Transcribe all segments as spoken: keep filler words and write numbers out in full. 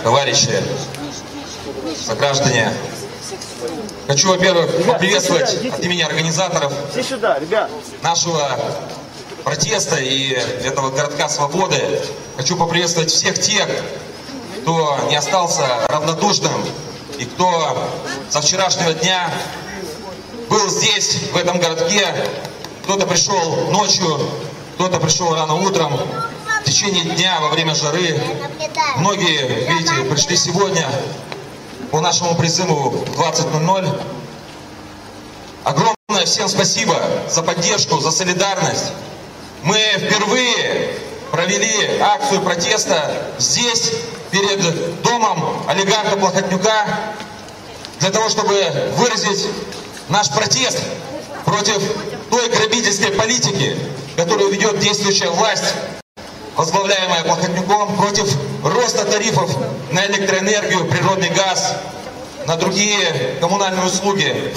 товарищи, сограждане. Хочу, во-первых, поприветствовать от имени организаторов нашего протеста и этого городка свободы. Хочу поприветствовать всех тех, кто не остался равнодушным и кто со вчерашнего дня был здесь, в этом городке. Кто-то пришел ночью, кто-то пришел рано утром, в течение дня, во время жары. Многие, видите, пришли сегодня по нашему призыву в двадцать ноль ноль. Огромное всем спасибо за поддержку, за солидарность. Мы впервые провели акцию протеста здесь, перед домом олигарха Плохотнюка, для того, чтобы выразить наш протест против той грабительской политики, которую ведет действующая власть, возглавляемая Плохотнюком, против роста тарифов на электроэнергию, природный газ, на другие коммунальные услуги.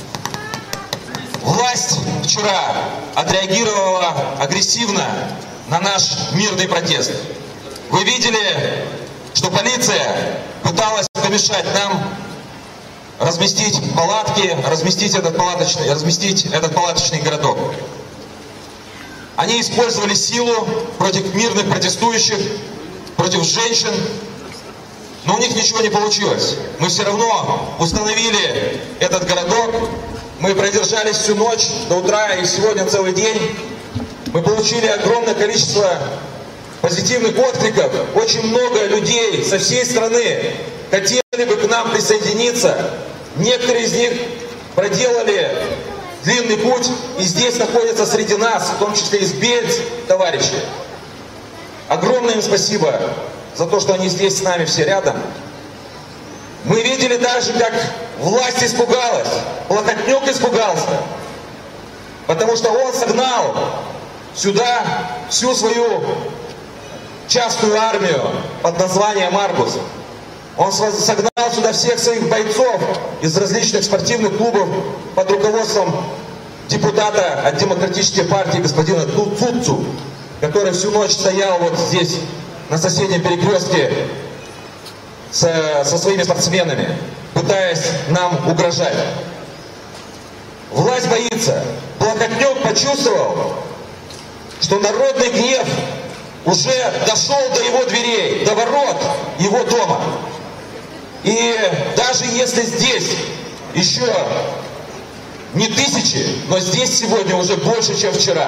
Власть вчера отреагировала агрессивно на наш мирный протест. Вы видели, что полиция пыталась помешать нам разместить палатки, разместить этот палаточный, разместить этот палаточный городок. Они использовали силу против мирных протестующих, против женщин, но у них ничего не получилось. Мы все равно установили этот городок, мы продержались всю ночь до утра и сегодня целый день. Мы получили огромное количество позитивных откликов. Очень много людей со всей страны хотели бы к нам присоединиться. Некоторые из них проделали длинный путь и здесь находятся среди нас, в том числе из Бельц, товарищи. Огромное им спасибо за то, что они здесь с нами все рядом. Мы видели даже, как власть испугалась, Плохотнюк испугался, потому что он согнал сюда всю свою частную армию под названием «Аргус». Он согнал сюда всех своих бойцов из различных спортивных клубов под руководством депутата от Демократической партии господина Цуцу, который всю ночь стоял вот здесь, на соседнем перекрестке, со, со своими спортсменами, пытаясь нам угрожать. Власть боится. Плохотнюк почувствовал, что народный гнев уже дошел до его дверей, до ворот его дома. И даже если здесь еще не тысячи, но здесь сегодня уже больше, чем вчера.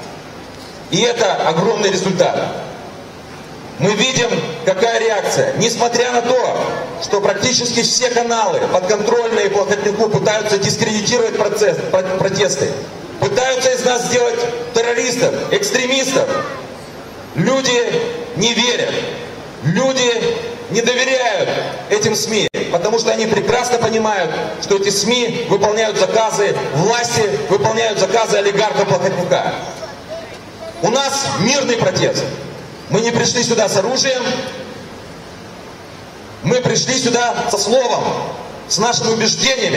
И это огромный результат. Мы видим, какая реакция. Несмотря на то, что практически все каналы, подконтрольные Плохотнюку, пытаются дискредитировать процесс, протесты, пытаются из нас сделать террористов, экстремистов, люди не верят, люди не доверяют этим СМИ, потому что они прекрасно понимают, что эти СМИ выполняют заказы власти, выполняют заказы олигарха Плохотнюка. У нас мирный протест. Мы не пришли сюда с оружием, мы пришли сюда со словом, с нашими убеждениями.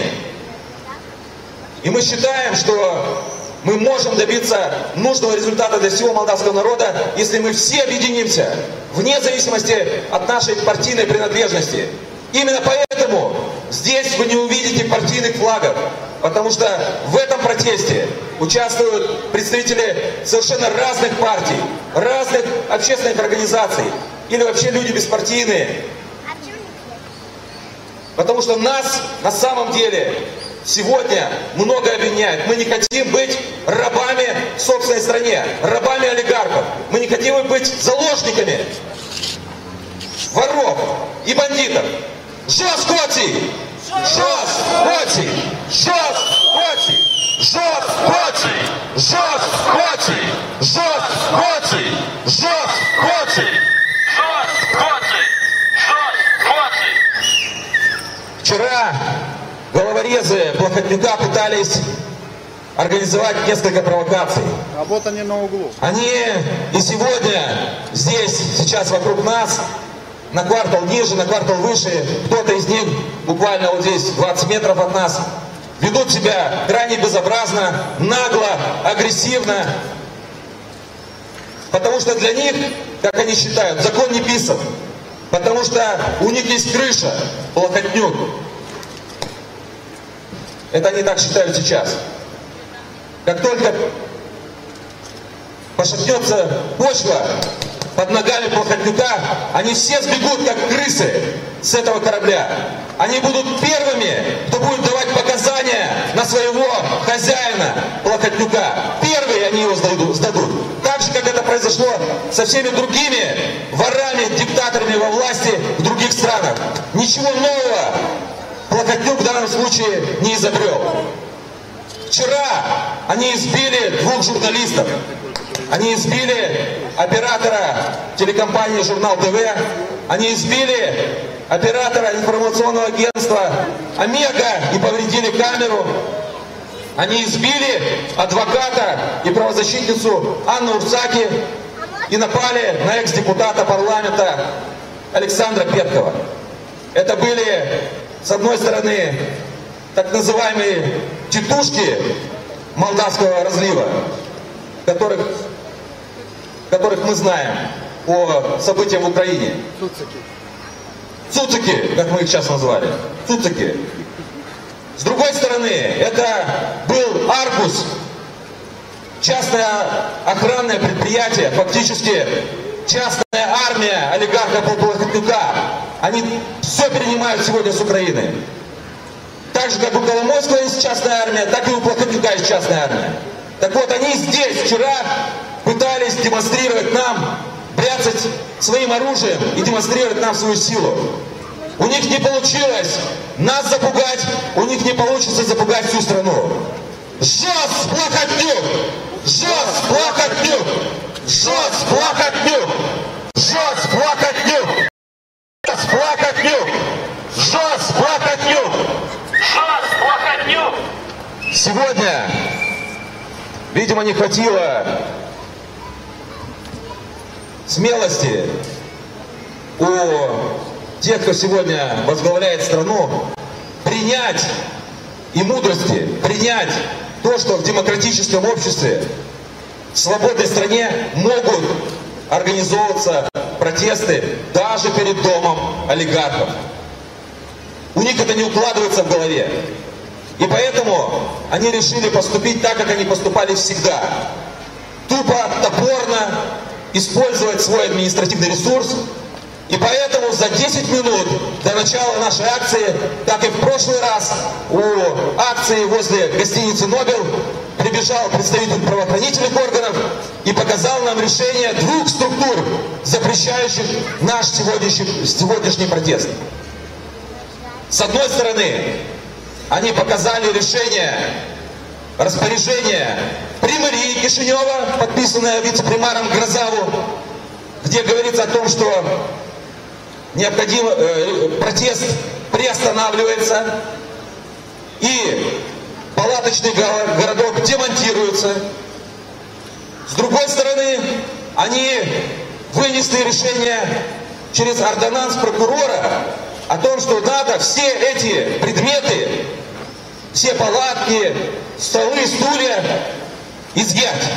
И мы считаем, что мы можем добиться нужного результата для всего молдавского народа, если мы все объединимся, вне зависимости от нашей партийной принадлежности. Именно поэтому здесь вы не увидите партийных флагов, потому что в этом протесте участвуют представители совершенно разных партий, разных общественных организаций или вообще люди беспартийные. Потому что нас на самом деле сегодня много обвиняют. Мы не хотим быть рабами в собственной стране, рабами олигархов. Мы не хотим быть заложниками воров и бандитов. Жос Коти! Жос Коти! Жос Коти! Жос Коти! Жос Коти! Жос Коти! Жос Коти! Жос Коти! Жос Коти! Вчера головорезы Плохотнюка пытались организовать несколько провокаций. Работа не на углу. Они и сегодня здесь, сейчас вокруг нас, на квартал ниже, на квартал выше, кто-то из них буквально вот здесь, двадцать метров от нас, ведут себя крайне безобразно, нагло, агрессивно. Потому что для них, как они считают, закон не писан. Потому что у них есть крыша, Плохотнюк. Это они так считают сейчас. Как только пошатнется почва под ногами Плохотнюка, они все сбегут, как крысы, с этого корабля. Они будут первыми, кто будет давать показания на своего хозяина Плохотнюка. Первые они его сдадут. Так же, как это произошло со всеми другими ворами, диктаторами во власти в других странах. Ничего нового Плохотнюк в данном случае не изобрел. Вчера они избили двух журналистов. Они избили оператора телекомпании «Журнал ТВ». Они избили оператора информационного агентства «Омега» и повредили камеру. Они избили адвоката и правозащитницу Анну Урцаки и напали на экс-депутата парламента Александра Петкова. Это были, с одной стороны, так называемые тетушки молдавского разлива, которых, которых мы знаем по событиям в Украине. Цуцики. Цуцики, как мы их сейчас назвали. Цуцики. С другой стороны, это был Аргус, частное охранное предприятие, фактически частная армия олигарха Плохотнюка. Они все перенимают сегодня с Украины. Так же, как у Коломойского есть частная армия, так и у Плохотнюка есть частная армия. Так вот, они здесь вчера пытались демонстрировать нам, бряцать своим оружием и демонстрировать нам свою силу. У них не получилось нас запугать, у них не получится запугать всю страну. Жёст, Плохотнюк! Жёст, Плохотнюк! Жёст, Плохотнюк! Жёст, Плохотнюк! Жёст, Плохотнюк! Жёст, Плохотнюк! Жёст, Плохотнюк! Сегодня, видимо, не хватило смелости у тех, кто сегодня возглавляет страну, принять и мудрости, принять то, что в демократическом обществе, в свободной стране могут организовываться протесты даже перед домом олигархов. У них это не укладывается в голове. И поэтому они решили поступить так, как они поступали всегда. Тупо, топорно использовать свой административный ресурс. И поэтому за десять минут до начала нашей акции, как и в прошлый раз, у акции возле гостиницы «Нобель» прибежал представитель правоохранительных органов и показал нам решение двух структур, запрещающих наш сегодняшний, сегодняшний протест. С одной стороны, они показали решение, распоряжение примарии Кишинева, подписанное вице-примаром Грозаву, где говорится о том, что необходимо, э, протест приостанавливается и палаточный городок демонтируется. С другой стороны, они вынесли решение через ордонанс прокурора о том, что надо все эти предметы, все палатки, столы, стулья изъять.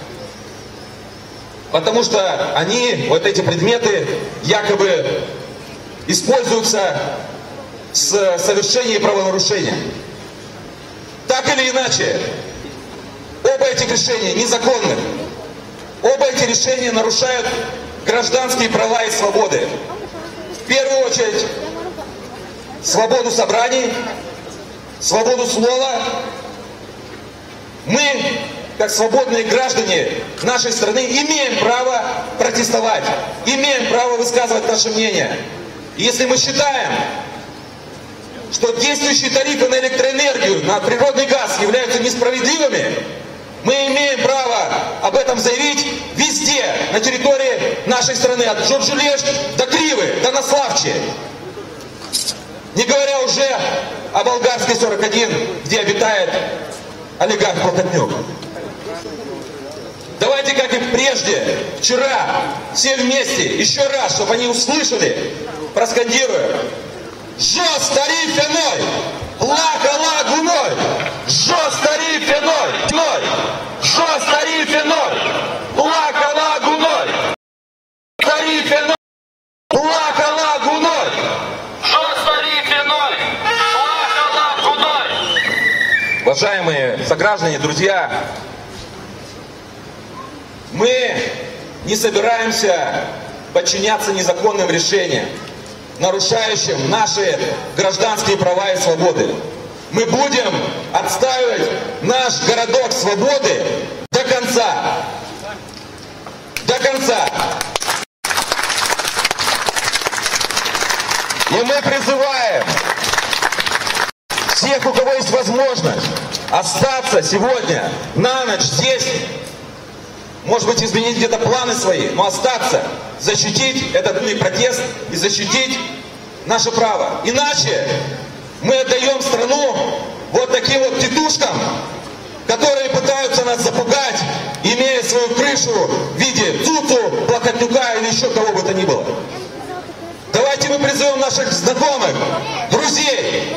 Потому что они, вот эти предметы, якобы используются в совершении правонарушения. Так или иначе, оба этих решения незаконны. Оба эти решения нарушают гражданские права и свободы. В первую очередь, свободу собраний, свободу слова. Мы, как свободные граждане нашей страны, имеем право протестовать, имеем право высказывать наше мнение. И если мы считаем, что действующие тарифы на электроэнергию, на природный газ являются несправедливыми, мы имеем право об этом заявить везде, на территории нашей страны, от Джорджулеш до Кривы, до Наславчи. Не говоря уже о Болгарской сорок один, где обитает олигарх Плохотнюк. Давайте, как и прежде, вчера, все вместе, еще раз, чтобы они услышали, проскандируем. Жёст тарифеной, лака лагуной, жёст тарифеной, ной, жёст тарифеной, лака лагуной, тарифеной, лака лагуной. уважаемые сограждане, друзья, мы не собираемся подчиняться незаконным решениям, нарушающим наши гражданские права и свободы. Мы будем отстаивать наш городок свободы до конца. До конца. И мы призываем всех, у кого есть возможность, остаться сегодня на ночь здесь, может быть, изменить где-то планы свои, но остаться, защитить этот протест и защитить наше право. Иначе мы отдаем страну вот таким вот тетушкам, которые пытаются нас запугать, имея свою крышу в виде Цуцу, Плохотнюка или еще кого бы то ни было. Давайте мы призовем наших знакомых, друзей,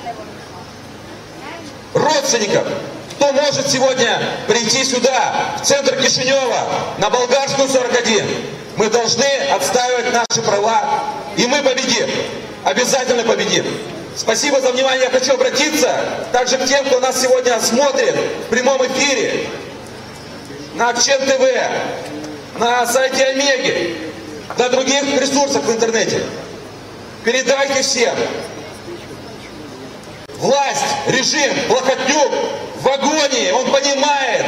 родственников, кто может сегодня прийти сюда, в центр Кишинева, на Болгарскую сорок один. Мы должны отстаивать наши права, и мы победим. Обязательно победим. Спасибо за внимание. Я хочу обратиться также к тем, кто нас сегодня смотрит в прямом эфире, на Акчен ТВ, на сайте Омеги, на других ресурсах в интернете. Передайте всем. Власть, режим, Плохотнюк в агонии. Он понимает,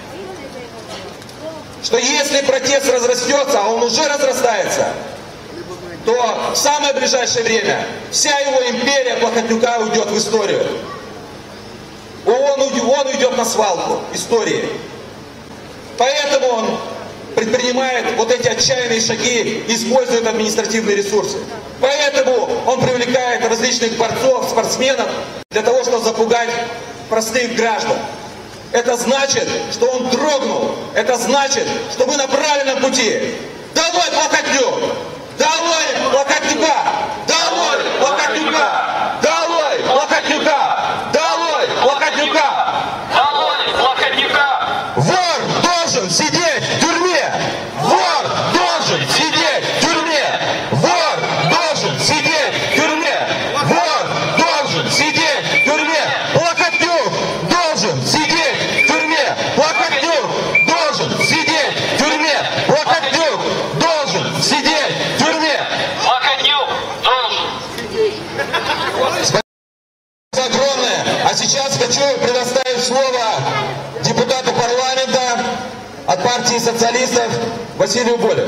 что если протест разрастется, а он уже разрастается, то в самое ближайшее время вся его империя Плохотнюка уйдет в историю. Он, он уйдет на свалку истории. Поэтому он предпринимает вот эти отчаянные шаги, использует административные ресурсы. Поэтому он привлекает различных борцов, спортсменов, для того, чтобы запугать простых граждан. Это значит, что он дрогнул. Это значит, что мы на правильном пути. Долой Плохотнюк! Долой Плохотнюка! Долой Плохотнюка! Долой Плохотнюка! Долой Плохотнюка! Долой Плохотнюка! Вор должен сидеть в тюрьме! Вор должен сидеть в тюрьме! Вор должен сидеть в тюрьме! Вор должен сидеть в тюрьме! Плохотнюк должен сидеть в тюрьме! Плохотнюк должен сидеть в тюрьме! Плохотнюк должен сидеть в тюрьме! Плохотнюк должен! Спасибо огромное. А сейчас хочу предоставить слово депутату парламента от партии социалистов Василию Болю.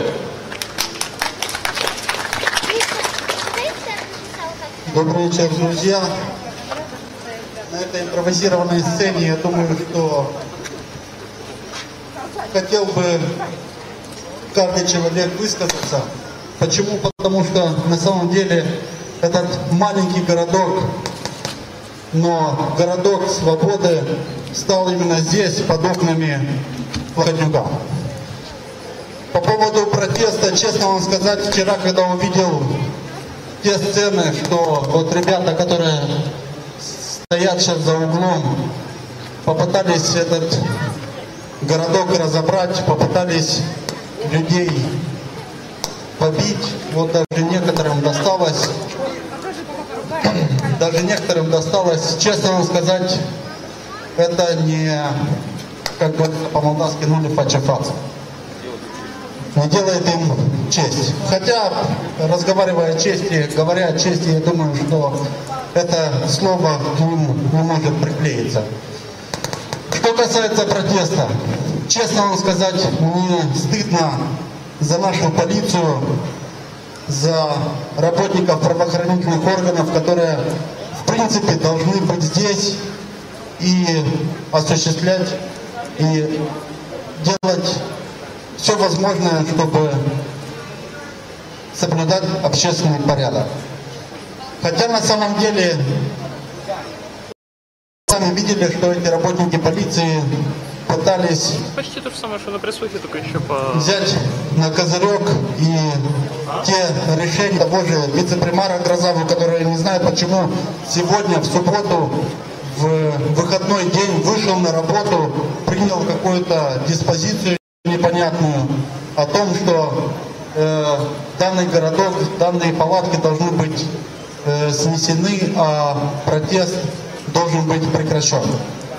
Добрый вечер, друзья. На этой импровизированной сцене, я думаю, что хотел бы каждый человек высказаться. Почему? Потому что на самом деле этот маленький городок, но городок свободы стал именно здесь, под окнами Плохотнюка. По поводу протеста, честно вам сказать, вчера, когда увидел те сцены, что вот ребята, которые стоят сейчас за углом, попытались этот городок разобрать, попытались людей побить, вот даже некоторым досталось, даже некоторым досталось, честно вам сказать, это не, как бы по-молдавски, ну не фачафац. Не делает им честь. Хотя, разговаривая о чести, говоря о чести, я думаю, что это слово к ним не может приклеиться. Что касается протеста, честно вам сказать, мне стыдно за нашу полицию, за работников правоохранительных органов, которые, в принципе, должны быть здесь и осуществлять, и делать все возможное, чтобы соблюдать общественный порядок. Хотя на самом деле сами видели, что эти работники полиции пытались Почти то же самое, что на пресс-выходе, только еще по... взять на козырек и те решения того же вице-премьера Грозаву, который, не знаю почему, сегодня в субботу в выходной день вышел на работу, принял какую-то диспозицию непонятную о том, что э, данный городок, данные палатки должны быть э, снесены, а протест должен быть прекращен.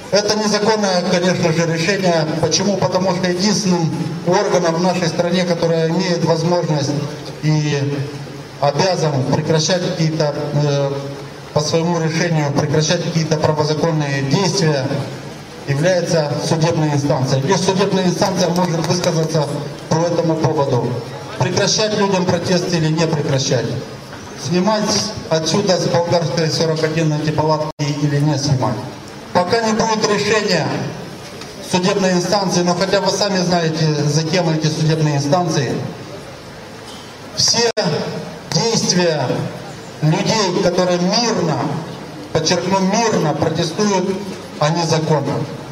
Это незаконное, конечно же, решение. Почему? Потому что единственным органом в нашей стране, который имеет возможность и обязан прекращать какие-то, э, по своему решению, прекращать какие-то правозаконные действия, является судебная инстанция. Лишь судебная инстанция может высказаться по этому поводу. Прекращать людям протест или не прекращать. Снимать отсюда с Болгарской сорок один эти палатки или не снимать. Пока не будет решения судебной инстанции, но хотя вы сами знаете, за кем эти судебные инстанции, все действия людей, которые мирно, подчеркну, мирно протестуют, они законны.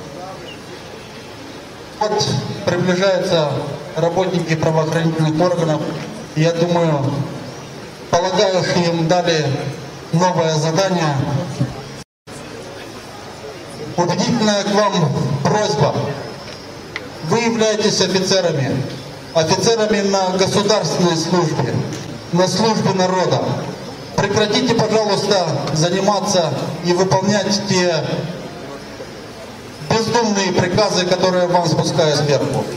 Вот приближаются работники правоохранительных органов, и я думаю, полагаю, что им дали новое задание. Убедительная к вам просьба. Вы являетесь офицерами, офицерами на государственной службе, на службе народа. Прекратите, пожалуйста, заниматься и выполнять те бездумные приказы, которые вам спускают сверху.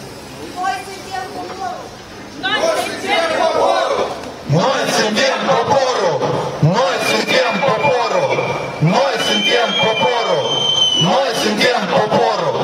Ной сидим по пору, ной сидим по пору, ной сидим по пору, ной сидим по пору.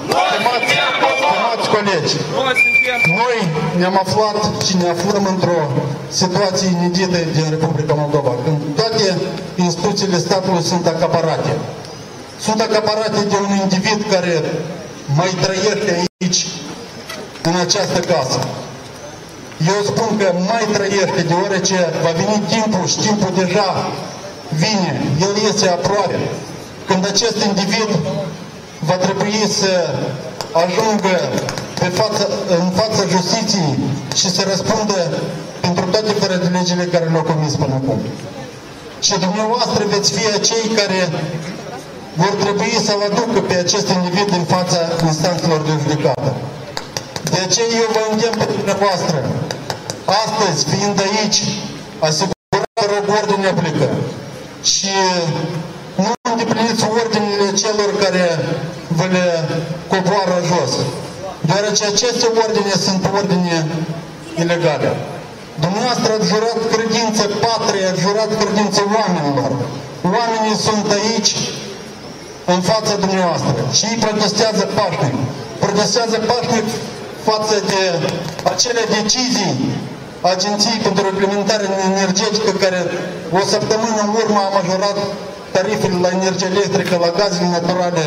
Темат колечі. Ной няма флат, чи не оформлено ситуації не діти, де Республіка Молдова. Контакті інституції статусу судак-апараті. Судак-апараті, де un individ care mai trăiește aici, în această casă. Eu spun că mai trăiește, deoarece va veni timpul și timpul deja vine, el este aproape. Când acest individ va trebui să ajungă pe față, în fața justiției și să răspundă pentru toate fără de legile care le-au comis până acum. Și dumneavoastră veți fi acei care vor trebui să-l aducă pe acest individ în fața instanțelor de judecată. De aceea eu vă îndemn pe dumneavoastră, astăzi, fiind aici, asigurați, vă rog, ordinea publică și nu îndepliniți ordinele celor care vă le coboară jos, deoarece aceste ordine sunt ordine ilegale. Dumneavoastră ați jurat credință patriei, ați jurat credință oamenilor. Oamenii sunt aici, în fața dumneavoastră, și ei protestează pașnic. Protestează pașnic față de acele decizii Agenției pentru Reglementare Energetică, care o săptămână în urmă a majorat tarifele la energie electrică, la gazele naturale.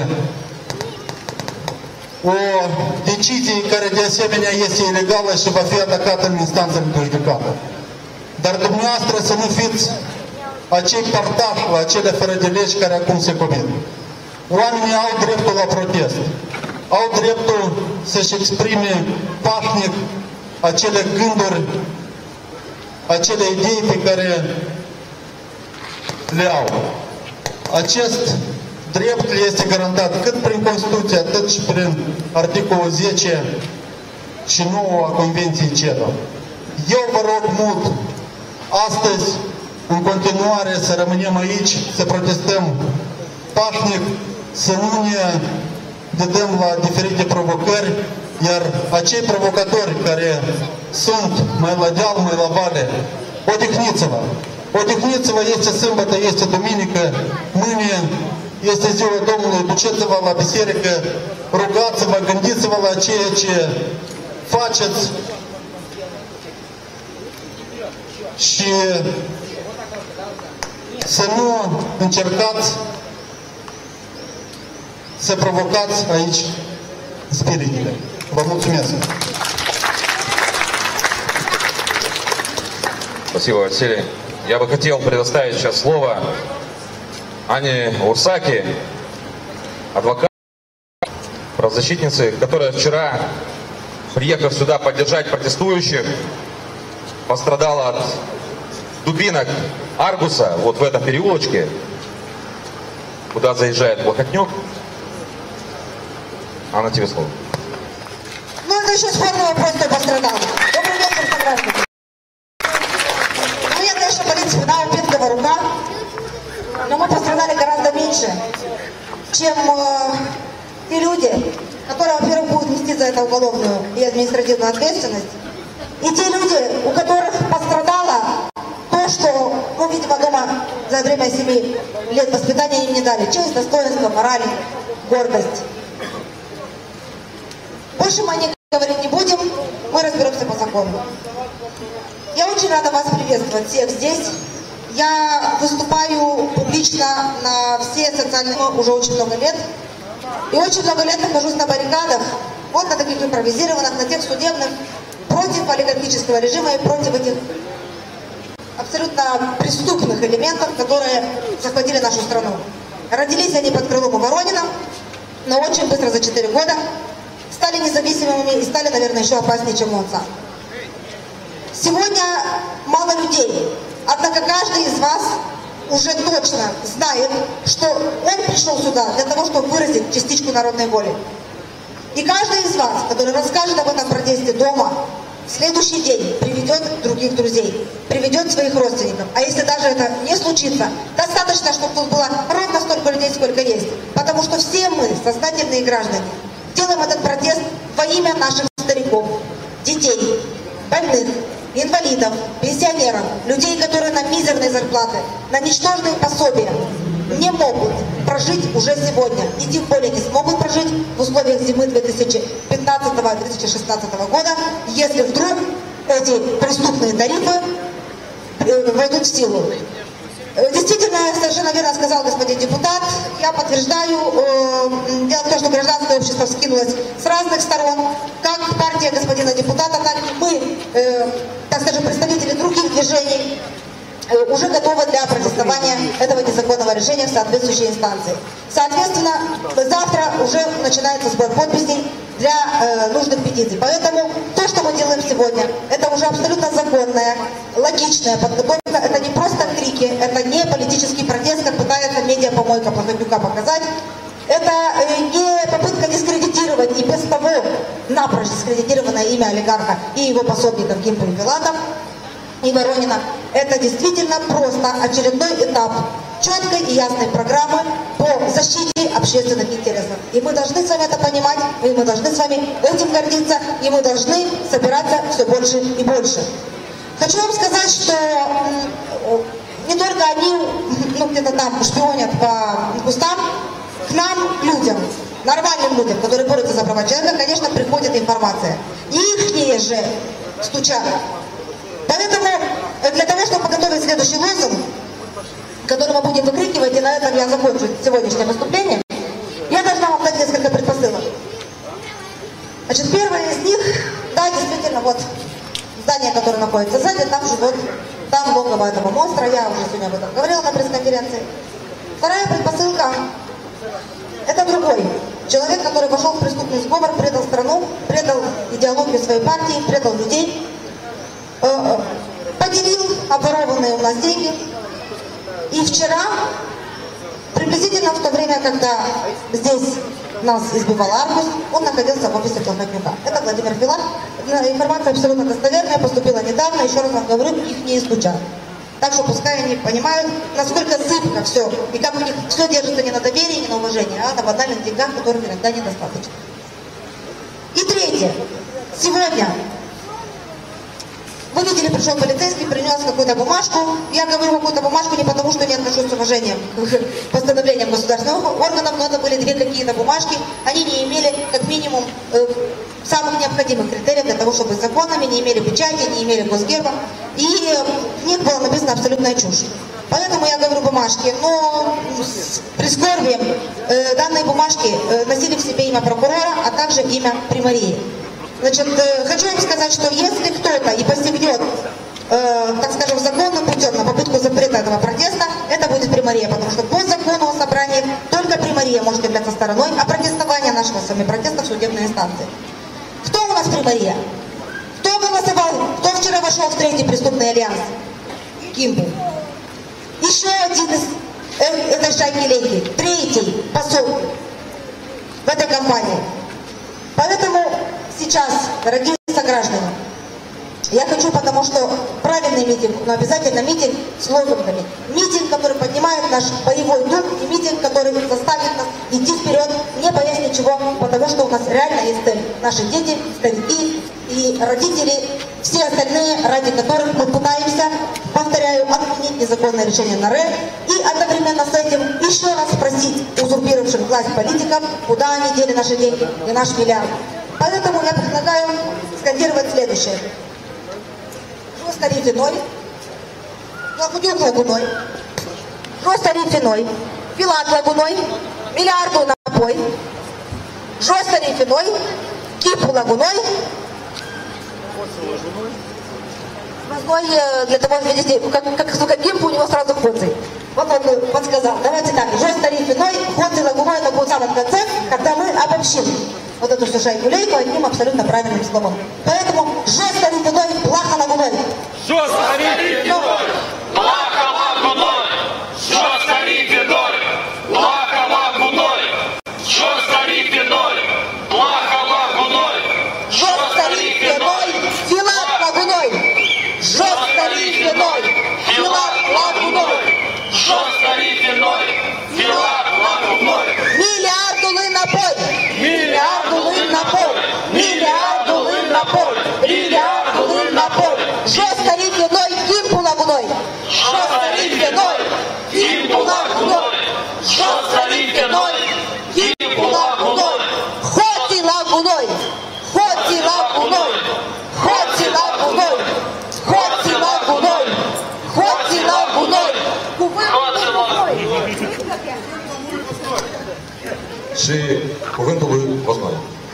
O decizie care de asemenea este ilegală și va fi atacată în instanțele de judecată. Dar dumneavoastră să nu fiți acei partași la acele fără de legi care acum se comit. Oamenii au dreptul la protest. Au dreptul să-și exprime pașnic acele gânduri, acele idei pe care le au. Acest drept le este garantat cât prin Constituție, atât și prin articolul zece și nouă a Convenției CEDO. Eu vă rog mult, astăzi, în continuare, să rămânem aici, să protestăm pașnic, să nu ne dăm la diferite provocări, iar acei provocatori care sunt mai la deal, mai la vale, odihniți-vă! Odihniți-vă, este sâmbătă, este duminică, mâine este ziua Domnului, duceți-vă la biserică, rugați-vă, gândiți-vă la ceea ce faceți și să nu încercați să provocați aici spiritele. Vă mulțumesc! Спасибо, Василий. Я бы хотел предоставить сейчас слово Анне Урсаки, адвокату, правозащитнице, которая вчера, приехав сюда поддержать протестующих, пострадала от дубинок Аргуса, вот в этом переулочке, куда заезжает Блохотнюк. Анна, тебе слово. Ну, это еще спорный вопрос, кто пострадал. Добрый вечер, сограждане. Ну, я, конечно, в принципе, да, упитка рука, но мы пострадали гораздо меньше, чем э, те люди, которые, во-первых, будут нести за это уголовную и административную ответственность, и те люди, у которых пострадало то, что, ну, видимо, дома за время семи лет воспитания им не дали. Честь, достоинство, мораль, гордость. Больше мы о них говорить не будем, мы разберемся по закону. Я очень рада вас приветствовать всех здесь. Я выступаю публично на все социальные уже очень много лет. И очень много лет нахожусь на баррикадах, вот на таких импровизированных, на тех судебных, против олигархического режима и против этих абсолютно преступных элементов, которые захватили нашу страну. Родились они под крылом у Воронина, но очень быстро, за четыре года, стали независимыми и стали, наверное, еще опаснее, чем он сам. Сегодня мало людей, однако каждый из вас уже точно знает, что он пришел сюда для того, чтобы выразить частичку народной воли. И каждый из вас, который расскажет об этом протесте дома, в следующий день приведет других друзей, приведет своих родственников. А если даже это не случится, достаточно, чтобы тут было ровно столько людей, сколько есть. Потому что все мы, сознательные граждане, делаем этот протест во имя наших стариков, детей, больных, инвалидов, пенсионеров, людей, которые на мизерные зарплаты, на ничтожные пособия не могут прожить уже сегодня. И тем более не смогут прожить в условиях зимы две тысячи пятнадцатого — две тысячи шестнадцатого года, если вдруг эти преступные тарифы войдут в силу. Действительно, совершенно верно сказал господин депутат. Я подтверждаю. Дело в том, что гражданское общество вскинулось с разных сторон. Как партия господина депутата, так и мы, так скажем, представители других движений, уже готовы для протестования этого незаконного решения в соответствующей инстанции. Соответственно, завтра уже начинается сбор подписей для э, нужных петиций. Поэтому то, что мы делаем сегодня, это уже абсолютно законная, логичная подготовка. Это не просто крики, это не политический протест, как пытается медиа-помойка Плохотнюка показать. Это э, не попытка дискредитировать и без того напрочь дискредитированное имя олигарха и его пособников Гимпа и Филатов и Воронина. Это действительно просто очередной этап четкой и ясной программы по защите общественных интересов. И мы должны с вами это понимать, и мы должны с вами этим гордиться, и мы должны собираться все больше и больше. Хочу вам сказать, что не только они, ну, где-то там шпионят по кустам, к нам, людям, нормальным людям, которые борются за права человека, конечно, приходит информация. И ихние же стучат. Поэтому для того, чтобы подготовить следующий лозунг, который мы будем выкрикивать, и на этом я закончу сегодняшнее выступление, я должна вам дать несколько предпосылок. Значит, первое из них, да, действительно, вот здание, которое находится сзади, там живет, там логово этого монстра, я уже сегодня об этом говорила на пресс-конференции. Вторая предпосылка, это другой человек, который вошел в преступный сговор, предал страну, предал идеологию своей партии, предал людей, поделил обворованные у нас деньги. И вчера, приблизительно в то время, когда здесь нас избивал Аргус, он находился в офисе Плохотнюка. Это Владимир Филат. Информация абсолютно достоверная, поступила недавно, еще раз вам говорю, их не исключат. Так что пускай они понимают, насколько зыбко все, и как у них все держится не на доверии, не на уважении, а на банальных деньгах, которых иногда недостаточно. И третье. Сегодня вы видели, пришел полицейский, принес какую-то бумажку. Я говорю какую-то бумажку не потому, что не отношусь с уважением к постановлениям государственных органов, но это были две какие-то бумажки. Они не имели, как минимум, э, самых необходимых критериев для того, чтобы быть законными, не имели печати, не имели госгерба. И э, в них было написано абсолютная чушь. Поэтому я говорю бумажки, но с прискорбием э, данные бумажки э, носили в себе имя прокурора, а также имя примарии. Значит, э, хочу вам сказать, что если кто-то и посягнет, э, так скажем, законным путем на попытку запрета этого протеста, это будет примария, потому что по закону о собрании только примария может являться стороной, а протестование нашего с вами протеста в судебной инстанции. Кто у нас примария? Кто голосовал? Кто вчера вошел в третий преступный альянс? Гимпу. Еще один из э, этой шайки-лейки, третий посол в этой компании. Поэтому сейчас, дорогие сограждане, Я хочу, потому что правильный митинг, но обязательно митинг с лозунгами. Митинг, который поднимает наш боевой дух, и митинг, который заставит нас идти вперед, не боясь ничего, потому что у нас реально есть цель. Наши дети, старики и родители, все остальные, ради которых мы пытаемся, повторяю, отменить незаконное решение НАРЭ и одновременно с этим еще раз спросить узурпировавших власть политиков, куда они дели наши деньги и наш миллиард. Поэтому я предлагаю скандировать следующее. Жестко рифиной, Лагудюк лагуной, жестко рифиной, Филат лагуной, миллиарду напой, жестко рифиной, Кипу лагуной, Возной для того, видите, как, как сука Кипу, у него сразу хоцей. Вот он подсказал. Давайте так, жестко рифиной, хоцей лагуной, это будет в самом конце, когда мы обобщим вот эту всю шайку-лейку одним абсолютно правильным словом. Поэтому жестко рифиной, плохо лагуной. Жестко рифиной, плохо лагуной. Жестко рифиной, плохо лагуной. Жестко рифиной, плохо лагуной. Жестко рифиной, филат лагуной. Жестко рифиной, филат лагуной. Жестко рифиной, филат лагуной. Миллиарду лын на пой. Миллиарду лын на пой. Миллиарду лын на пой. Миллиарду лын на пой. Жестко рифиной, кимпу лагуной. Жестко рифиной, кимпу лагуной. Жестко рифиной, кимпу лагуной. Хоти лагуной. Хоти лагуной. Хоти лагуной. Хоти лагуной. Хоти лагуной. Ши Кувентулы Возной.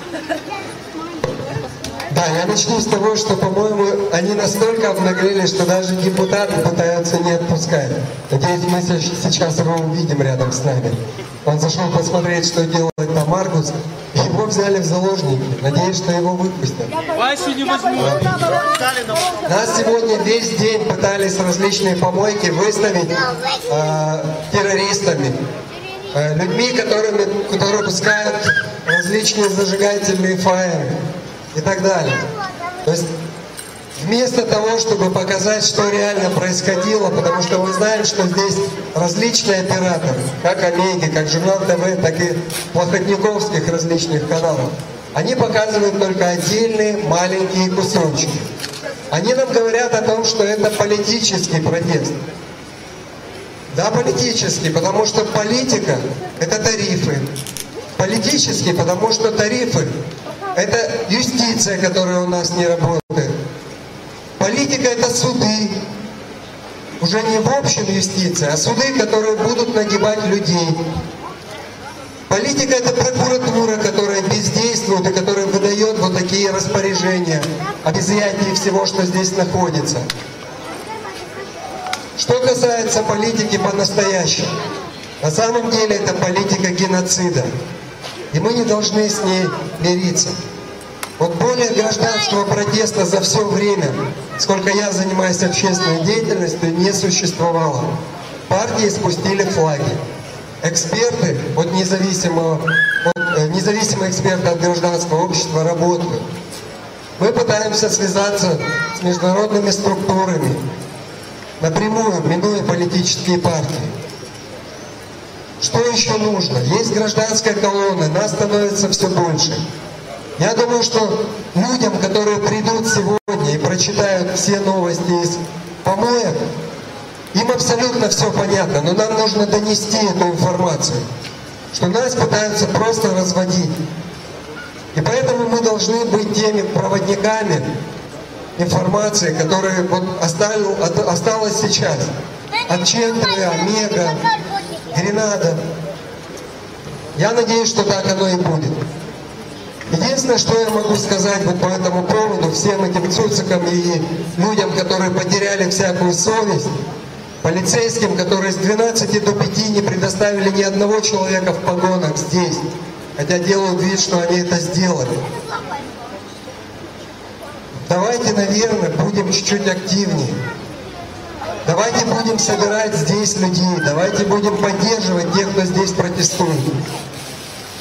Да, я начну с того, что, по-моему, они настолько обнаглели, что даже депутаты пытаются не отпускать. Надеюсь, мы сейчас его увидим рядом с нами. Он зашел посмотреть, что делает там Маркус. Его взяли в заложники. Надеюсь, что его выпустят. Васю не возьмут. Нас сегодня весь день пытались различные помойки выставить э, террористами. Э, людьми, которыми, которые пускают различные зажигательные фаеры и так далее. То есть вместо того, чтобы показать, что реально происходило, потому что мы знаем, что здесь различные операторы, как Омеги, как Журнал ТВ, так и плохотниковских различных каналов, они показывают только отдельные маленькие кусочки. Они нам говорят о том, что это политический протест. Да, политический, потому что политика – это тарифы. Политический, потому что тарифы – это юстиция, которая у нас не работает. Политика – это суды. Уже не в общем юстиция, а суды, которые будут нагибать людей. Политика – это прокуратура, которая бездействует и которая выдает вот такие распоряжения об изъятии всего, что здесь находится. Что касается политики по-настоящему, на самом деле это политика геноцида. И мы не должны с ней мириться. Вот более гражданского протеста за все время, сколько я занимаюсь общественной деятельностью, не существовало. Партии спустили флаги. Эксперты, вот независимого, вот, независимые эксперты от гражданского общества работают. Мы пытаемся связаться с международными структурами, напрямую, минуя политические партии. Что еще нужно? Есть гражданская колонна, нас становится все больше. Я думаю, что людям, которые придут сегодня и прочитают все новости из помоек, им абсолютно все понятно, но нам нужно донести эту информацию, что нас пытаются просто разводить. И поэтому мы должны быть теми проводниками информации, которая вот оставил, осталась сейчас. От Чентры, Омега, Гренада. Я надеюсь, что так оно и будет. Единственное, что я могу сказать вот по этому поводу всем этим цуцикам и людям, которые потеряли всякую совесть, полицейским, которые с двенадцати до пяти не предоставили ни одного человека в погонах здесь, хотя делают вид, что они это сделали. Давайте, наверное, будем чуть-чуть активнее. Давайте будем собирать здесь людей, давайте будем поддерживать тех, кто здесь протестует.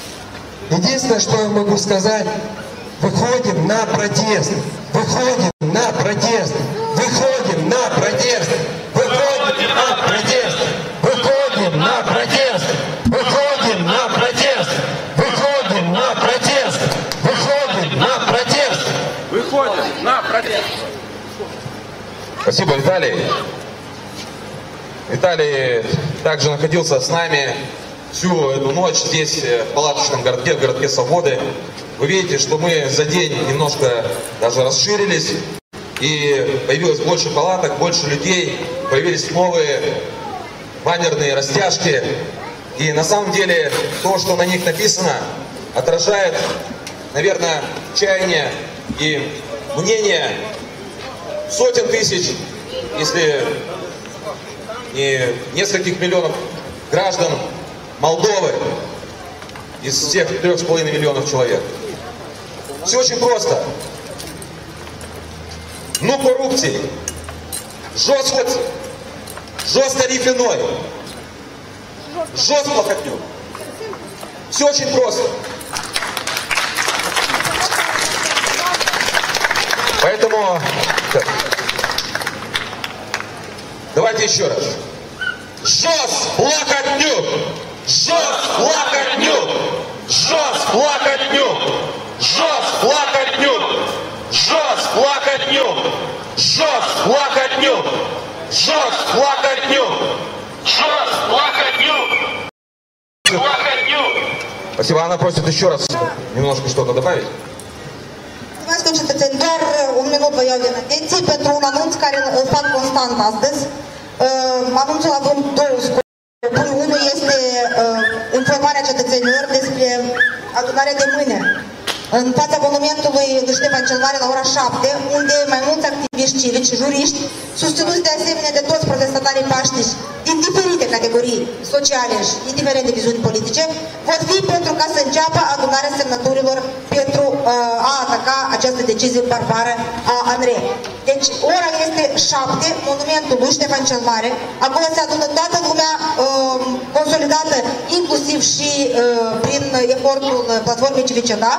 Единственное, что я могу сказать, выходим на протест, выходим на протест! Выходим на протест! Выходим на протест! Выходим на протест! Выходим на протест! Выходим на протест! Выходим на протест! Выходим на протест! Спасибо, Виталий. Виталий также находился с нами всю эту ночь здесь, в палаточном городке, в городке Свободы. Вы видите, что мы за день немножко даже расширились, и появилось больше палаток, больше людей, появились новые баннерные растяжки. И на самом деле то, что на них написано, отражает, наверное, чаяние и мнение сотен тысяч, если не нескольких миллионов граждан Молдовы из всех трех с половиной миллионов человек. Все очень просто. Ну коррупції, жорстко, жорстко рифленой, жестко хотю. Все очень просто. Поэтому давайте еще раз. Жест плакатню! Жест плакатню! Жест плакатню! Жест плакатню! Жест плакатню! Жест плакатню! Жест плакатню! Жест плакатню! Плакатню! Спасибо. Она просит еще раз немножко что-то добавить. Mulțumesc, domnul cetățeni. Doar un minut vă iau din atenție pentru un anunț care îl fac constant astăzi. Anunțul având două scopuri. Unul este informarea cetățenilor despre adunarea de mâine în fața monumentului lui Ștefan cel Mare la ora șapte, unde mai mulți activiști civici și juriști, susținuți de asemenea de toți protestatarii pașnici din diferite categorii sociale și indiferent de viziuni politice, vor fi pentru ca să înceapă adunarea semnăturilor pentru uh, a ataca această decizie barbară a Andrei. Deci, ora este șapte, monumentul lui Ștefan cel Mare, acolo se adună toată lumea uh, consolidată, inclusiv și uh, prin efortul platformei civice, da?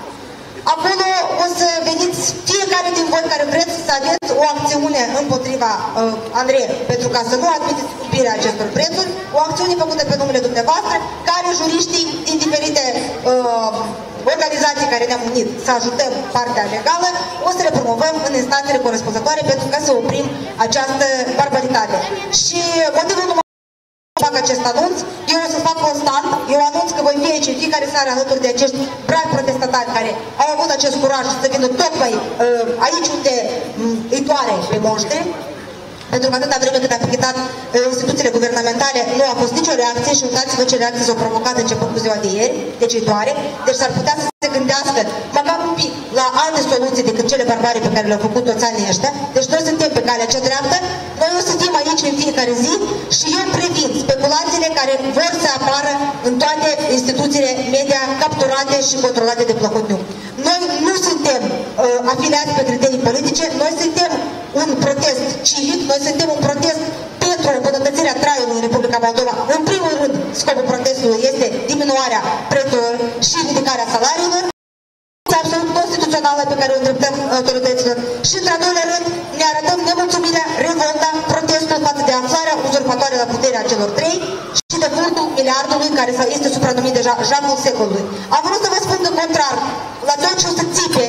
Acolo o să veniți fiecare din voi care vreți să aveți o acțiune împotriva uh, Andrei, pentru ca să nu admiteți scumpirea acestor prețuri, o acțiune făcută pe numele dumneavoastră, care juriștii din diferite uh, organizații care ne-am unit să ajutăm partea legală, o să le promovăm în instanțele corespunzătoare pentru ca să oprim această barbaritate. Și motivul numai fac acest anunț, eu o să fac constant, eu anunț că voi fi aici în fiecare seară alături de acești bravi protestatari care au avut acest curaj să vină tocmai uh, aici unde um, îi doare pe monștri, pentru că atâta vreme cât a pichetat uh, instituțiile guvernamentale nu a fost nicio reacție și uitați-vă ce reacții s-au provocat începând cu ziua de ieri, deci îi doare, deci s-ar putea să se gândească măcar un pic la alte soluții decât cele barbare pe care le-au făcut toți anii ăștia. Deci noi suntem pe calea cea dreaptă, noi o să fim aici în fiecare zi și eu previn speculațiile care vor să apară în toate instituțiile media capturate și controlate de Plahotniuc. Noi nu suntem uh, afiliați pe criterii politice, noi suntem un protest civic, noi suntem un protest pentru îmbunătățirea traiului în Republica Moldova. În primul rând, scopul protestului este diminuarea prețurilor și ridicarea salariilor. Absolut constituțională pe care o îndreptăm autorităților. Și într-al doilea rând ne arătăm nemulțumirea, revolta, protestul față de aflarea uzurpatoare la puterea celor trei și de furtul miliardului care este supranumit deja jacul secolului. Am vrut să vă spun că contrar la tot ce o să țipe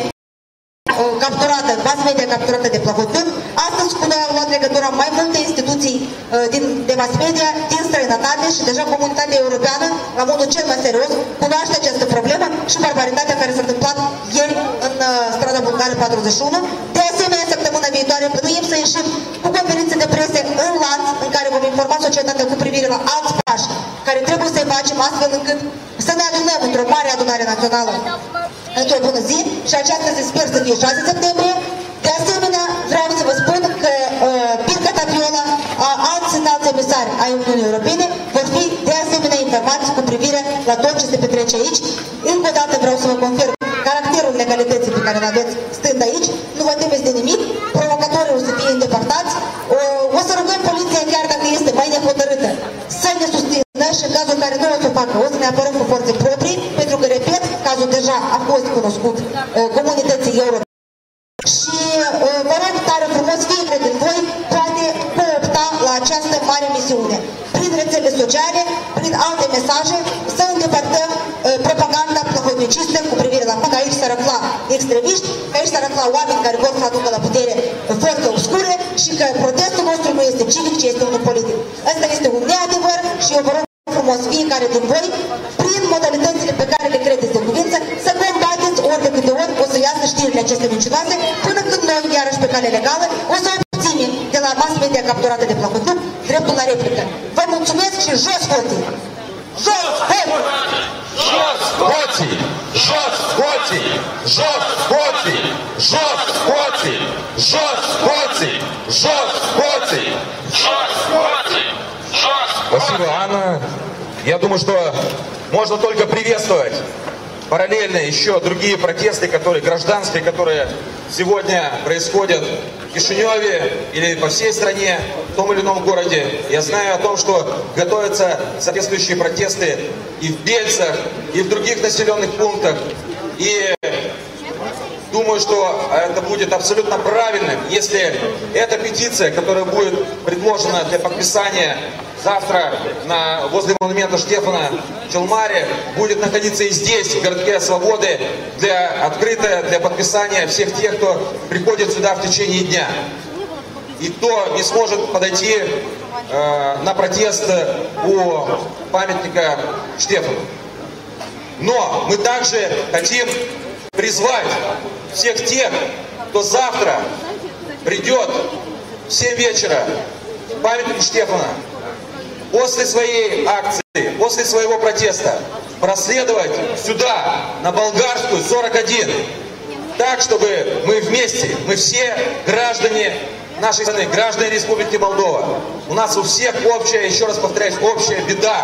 capturată, mass media capturată de Plahotniuc, astăzi cu noi au luat legătura mai multe instituții uh, din, de mass media din străinătate și deja comunitatea europeană, la modul cel mai serios, cunoaște această problemă și barbaritatea care s-a întâmplat ieri în uh, strada Bulgară patruzeci și unu. De asemenea, săptămâna viitoare plănuim să ieșim cu conferințe de presă în lanț în care vom informa societatea cu privire la alți pași care trebuie să-i facem astfel încât să ne adunăm într-o mare adunare națională într-o bună zi și aceasta se sper să fie șase septembrie. De asemenea, vreau să vă spun că uh, Pirca Tapiola, a, alți înalți emisari ai Uniunii Europene vor fi de asemenea informați cu privire la tot ce se petrece aici. Încă o dată vreau să vă confirm caracterul legalității pe care îl aveți stând aici. Nu vă temeți de nimic, provocatorii o să fie îndepărtați. O, o să rugăm poliția, chiar dacă este mai nehotărâtă, să ne susțină și în cazul în care nu o să facă, o să ne apărăm cu forțe proprii, pentru că, repet, cazul deja a fost cunoscut uh, comunității europene. Și uh, vă rog această mare misiune. Prin rețele sociale, prin alte mesaje, să îndepărtăm uh, propaganda plăhodnicistă cu privire la că aici s-ar afla extremiști, că aici s-ar afla oameni care vor să aducă la putere forțe obscure și că protestul nostru nu este civic, ci este unul politic. Asta este un neadevăr și eu vă rog frumos fiecare din voi, prin modalitățile pe care le credeți de cuvință, să combateți ori de câte ori o să iasă știrile acestea mincinoase, până când noi, iarăși pe cale legală, o să obținem de la mass media capturată de Plahotniuc dreptul la replică. Vă mulțumesc și jos hoții! Jos hoții! Jos hoții! Jos hoții! Jos hoții! Jos hoții! Jos hoții! Jos hoții! Jos hoții! Jos! Спасибо, Анна. Я думаю, что можно только приветствовать параллельно еще другие протесты, которые гражданские, которые сегодня происходят в Кишиневе или по всей стране, в том или ином городе. Я знаю о том, что готовятся соответствующие протесты и в Бельцах, и в других населенных пунктах. И думаю, что это будет абсолютно правильным, если эта петиция, которая будет предложена для подписания завтра на, возле монумента Штефана в Челмаре, будет находиться и здесь, в городке Свободы, для, открытая для подписания всех тех, кто приходит сюда в течение дня. И кто не сможет подойти э, на протест у памятника Штефану. Но мы также хотим призвать всех тех, кто завтра придет в семь вечера к памятнику Штефана, после своей акции, после своего протеста, проследовать сюда, на Болгарскую, сорок один, так, чтобы мы вместе, мы все граждане нашей страны, граждане Республики Молдова. У нас у всех общая, еще раз повторяюсь, общая беда.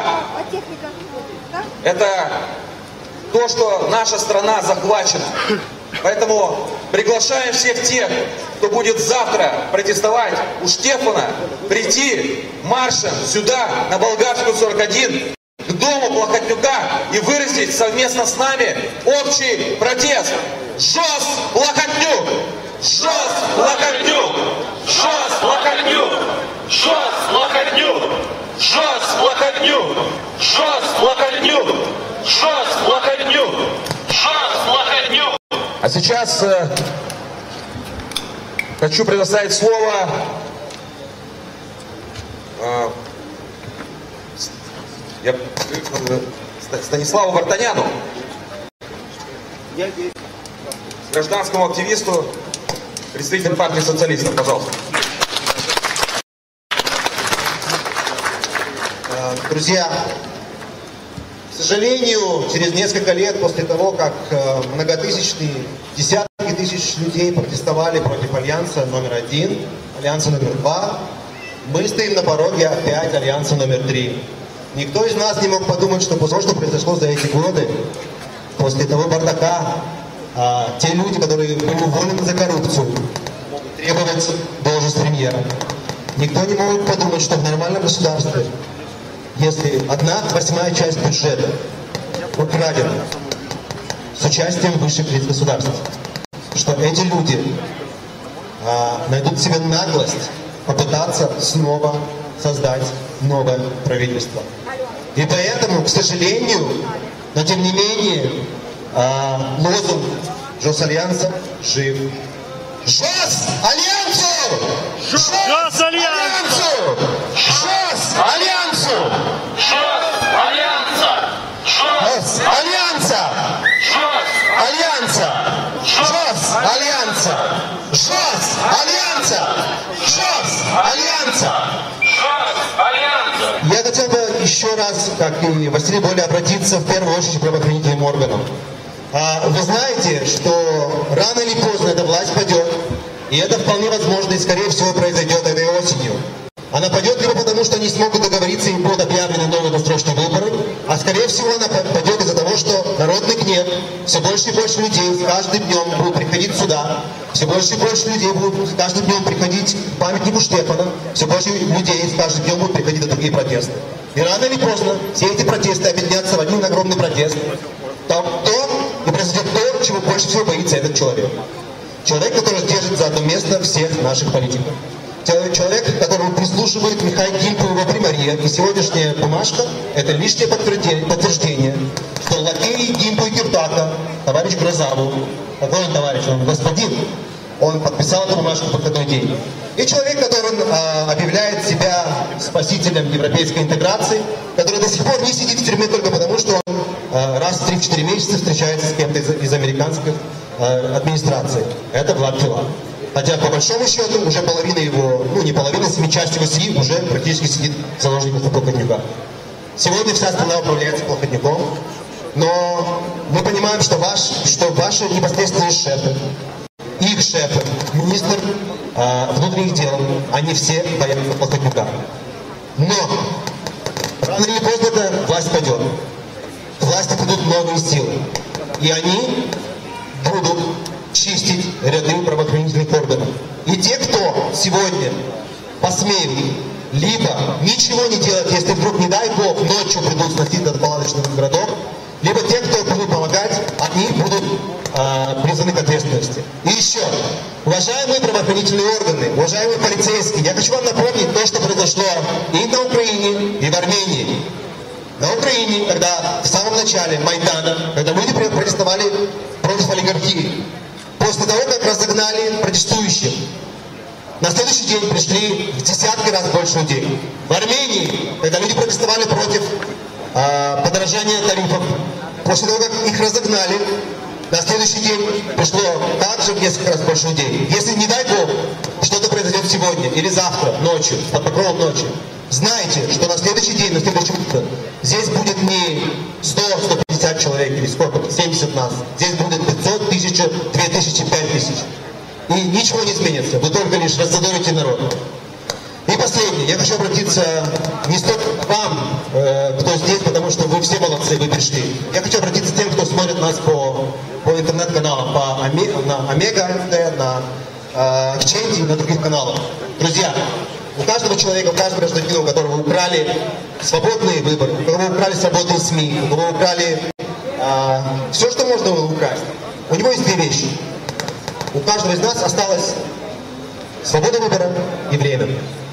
Это то, что наша страна захвачена. Поэтому приглашаем всех тех, кто будет завтра протестовать у Штефана, прийти маршем сюда, на Болгарскую сорок один, к дому Плахотнюка и выразить совместно с нами общий протест. Жос Плахотнюк! Жос Плахотнюк! Жос Плахотнюк! Жос Плахотнюк! Жос Плахотнюк! Жос Плахотнюк! Жос Плахотнюк! Жос Плахотнюк! А сейчас э, хочу предоставить слово э, я, э, Станиславу Вартаняну, гражданскому активисту, представителю партии социалистов. Пожалуйста. Друзья, к сожалению, через несколько лет после того, как многотысячные, десятки тысяч людей протестовали против Альянса номер один, Альянса номер два, мы стоим на пороге опять Альянса номер три. Никто из нас не мог подумать, что после того, что произошло за эти годы, после того бардака, а, те люди, которые были уволены за коррупцию, могут требовать должность премьера. Никто не мог подумать, что в нормальном государстве, если одна восьмая часть бюджета украдена с участием высших лиц государства, что эти люди а, найдут в себе наглость попытаться снова создать новое правительство. И поэтому, к сожалению, но тем не менее, а, лозунг Жос Альянса жив. Жос Альянсу! Жос Альянсу! Жос Альянсу! Жос Альянса! Жос Альянса! Жос Альянса! Жос Альянса! Жос Альянса! Жос Альянса! Жос Альянса! Я хотел бы еще раз, как и Василий Боля, обратиться в первую очередь к правоохранительным органам. А, вы знаете, что рано или поздно эта власть падет, и это вполне возможно и, скорее всего, произойдет этой осенью. Она падет либо потому, что не смогут договориться и будут объявлены новые досрочные выборы, а, скорее всего, она падет из-за того, что народный гнев, все больше и больше людей с каждым днем будут приходить сюда, все больше и больше людей будут с каждым днем приходить к памятнику Штефана, все больше людей с каждым днем будут приходить на другие протесты. И рано или поздно все эти протесты объединятся в один огромный протест. Там то и произойдет то, чего больше всего боится этот человек. Человек, который держит за одно место всех наших политиков. Человек, которому прислушивает Михаил Гимпу его примария. И сегодняшняя бумажка – это лишнее подтверждение, подтверждение что лакей Гимпу и Киртака, товарищ Грозаву, какой он товарищ, он господин, он подписал эту бумажку в выходной день. И человек, который а, объявляет себя спасителем европейской интеграции, который до сих пор не сидит в тюрьме только потому, что он а, раз в три-четыре месяца встречается с кем-то из, из американской а, администрации. Это Влад Филат. Хотя, по большому счету, уже половина его, ну не половина, семи часть его семьи уже практически сидит заложником Плохотнюка. Сегодня вся страна управляется Плохотнюком, но мы понимаем, что, ваш, что ваши непосредственные шефы, их шефы, министр э, внутренних дел, они все боятся Плохотнюка. Но рано или поздно эта власть пойдет. К власти придут новые силы. И они будут чистить ряды правоохранительных органов. И те, кто сегодня посмеют либо ничего не делать, если вдруг, не дай бог, ночью придут сносить этот палаточный городок, либо те, кто будут помогать, они будут э, призваны к ответственности. И еще, уважаемые правоохранительные органы, уважаемые полицейские, я хочу вам напомнить то, что произошло и на Украине, и в Армении. На Украине, когда в самом начале Майдана, когда люди протестовали против олигархии, после того, как разогнали протестующих, на следующий день пришли в десятки раз больше людей. В Армении, когда люди протестовали против э, подорожания тарифов, после того, как их разогнали, на следующий день пришло также в несколько раз больше людей. Если, не дай бог, что-то произойдет сегодня или завтра, ночью, под покровом ночи, знайте, что на следующий день, на следующее утро, здесь будет не сто — сто пятьдесят человек или сколько, семьдесят нас. Здесь будет пятьсот, тысяча, две тысячи, пять тысяч. И ничего не изменится, вы только лишь раззадорите народ. И последнее, я хочу обратиться не столько к вам, э, кто здесь, потому что вы все молодцы, вы пришли. Я хочу обратиться к тем, кто смотрит нас по, по интернет-каналам, по Аме, на Омега, на э, Ченди и на других каналах. Друзья, у каждого человека, у каждого гражданина, у которого украли свободные выборы, у кого украли свободные СМИ, у кого украли э, все, что можно было украсть, у него есть две вещи. У каждого из нас осталась свобода выбора и время.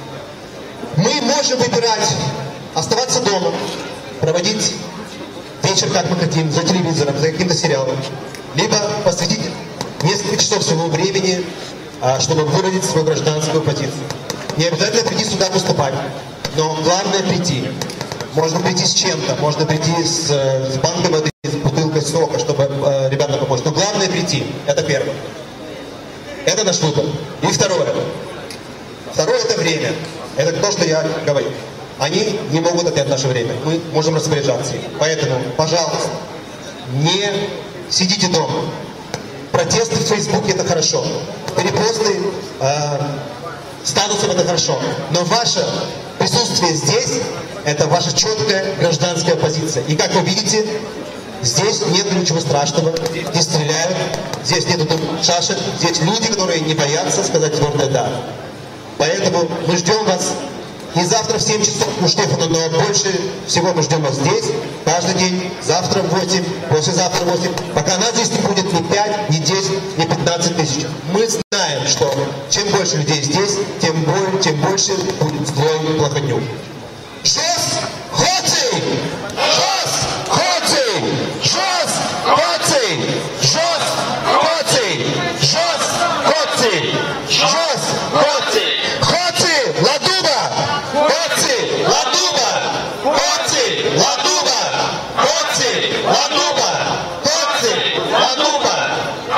Мы можем выбирать оставаться дома, проводить вечер, как мы хотим, за телевизором, за каким-то сериалом, либо посвятить несколько часов своего времени, чтобы выразить свою гражданскую позицию. Не обязательно прийти сюда выступать, но главное прийти. Можно прийти с чем-то, можно прийти с, с банкой воды, с бутылкой сока, чтобы э, ребятам помочь. Но главное прийти. Это первое. Это наш выбор. И второе. Второе – это время. Это то, что я говорю. Они не могут отнять наше время. Мы можем распоряжаться им. Поэтому, пожалуйста, не сидите дома. Протесты в Фейсбуке – это хорошо. Перепосты э, статусов – это хорошо. Но ваше присутствие здесь – это ваша четкая гражданская позиция. И как вы видите, здесь нет ничего страшного, здесь стреляют, здесь нету шашек, здесь люди, которые не боятся сказать твердое «да». Поэтому мы ждем вас не завтра в семь часов у Штефана, но больше всего мы ждем вас здесь, каждый день, завтра в восемь, послезавтра в восемь, пока нас здесь не будет ни пять, ни десять, ни пятнадцать тысяч. Мы знаем, что чем больше людей здесь, тем, более, тем больше будет злой Плохотнюк. Жос! Хоций! Жос! Хоций! Жос! Хоций! Жос! Хоций! Жос! Хоций! Жос! Хоций! Хоций! Ладуба! Хоций! Ладуба! Хоций! Ладуба! Хоций! Ладуба! Хоций! Ладуба!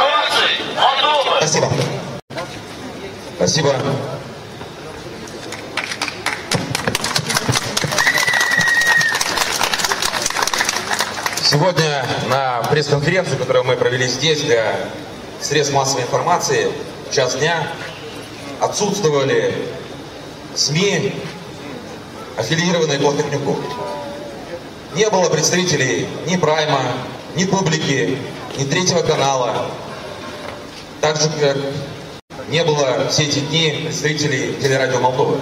Спасибо. Спасибо. Сегодня на пресс-конференции, которую мы провели здесь для средств массовой информации, в час дня, отсутствовали СМИ, аффилированные к Плохотнюку. Не было представителей ни Прайма, ни Публики, ни Третьего канала. Так же, как не было все эти дни представителей телерадио Молдовы.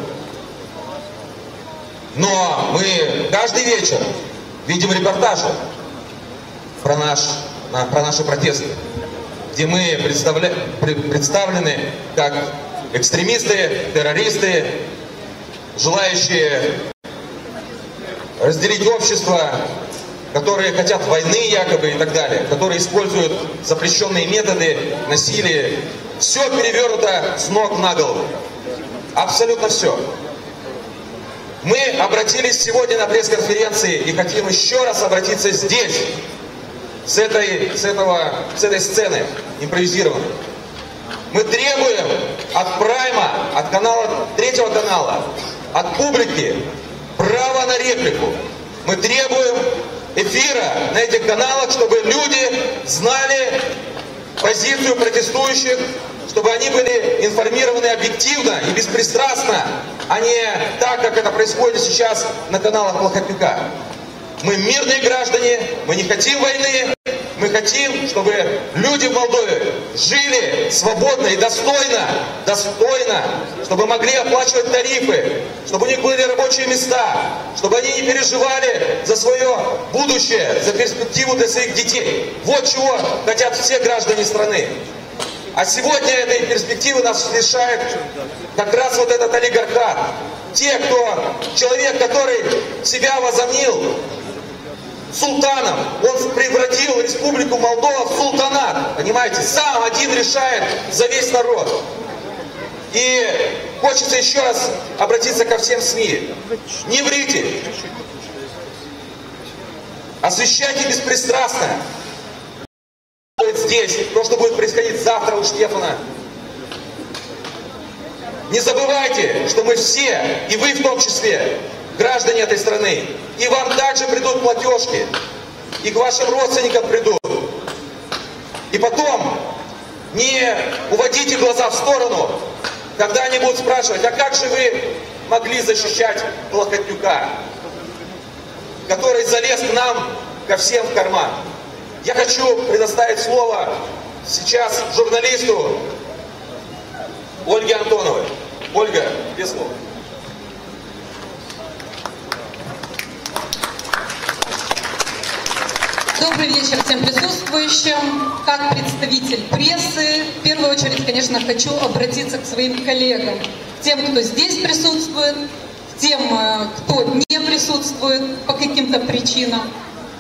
Но мы каждый вечер видим репортажи про, наш, про наши протесты, где мы представля, представлены как экстремисты, террористы, желающие разделить общество, которые хотят войны якобы и так далее, которые используют запрещенные методы, насилие. Все перевернуто с ног на голову. Абсолютно все. Мы обратились сегодня на пресс-конференции и хотим еще раз обратиться здесь, с этой, с этого, с этой сцены импровизированной. Мы требуем от Прайма, от канала, третьего канала, от публики право на реплику. Мы требуем эфира на этих каналах, чтобы люди знали позицию протестующих, чтобы они были информированы объективно и беспристрастно, а не так, как это происходит сейчас на каналах Плохотнюка. Мы мирные граждане, мы не хотим войны, мы хотим, чтобы люди в Молдове жили свободно и достойно, достойно, чтобы могли оплачивать тарифы, чтобы у них были рабочие места, чтобы они не переживали за свое будущее, за перспективу для своих детей. Вот чего хотят все граждане страны. А сегодня этой перспективы нас лишает как раз вот этот олигархат. Те, кто, человек, который себя возомнил султаном, он превратил Республику Молдова в султанат, понимаете, сам один решает за весь народ. И хочется еще раз обратиться ко всем СМИ. Не врите, освещайте беспристрастно. Здесь, то, что будет происходить завтра у Штефана. Не забывайте, что мы все, и вы в том числе, граждане этой страны, и вам также придут платежки, и к вашим родственникам придут. И потом не уводите глаза в сторону, когда они будут спрашивать, а как же вы могли защищать Плохотнюка, который залез к нам, ко всем в карман. Я хочу предоставить слово сейчас журналисту Ольге Антоновой. Ольга, без слов. Добрый вечер всем присутствующим. Как представитель прессы, в первую очередь, конечно, хочу обратиться к своим коллегам, тем, кто здесь присутствует, тем, кто не присутствует по каким-то причинам.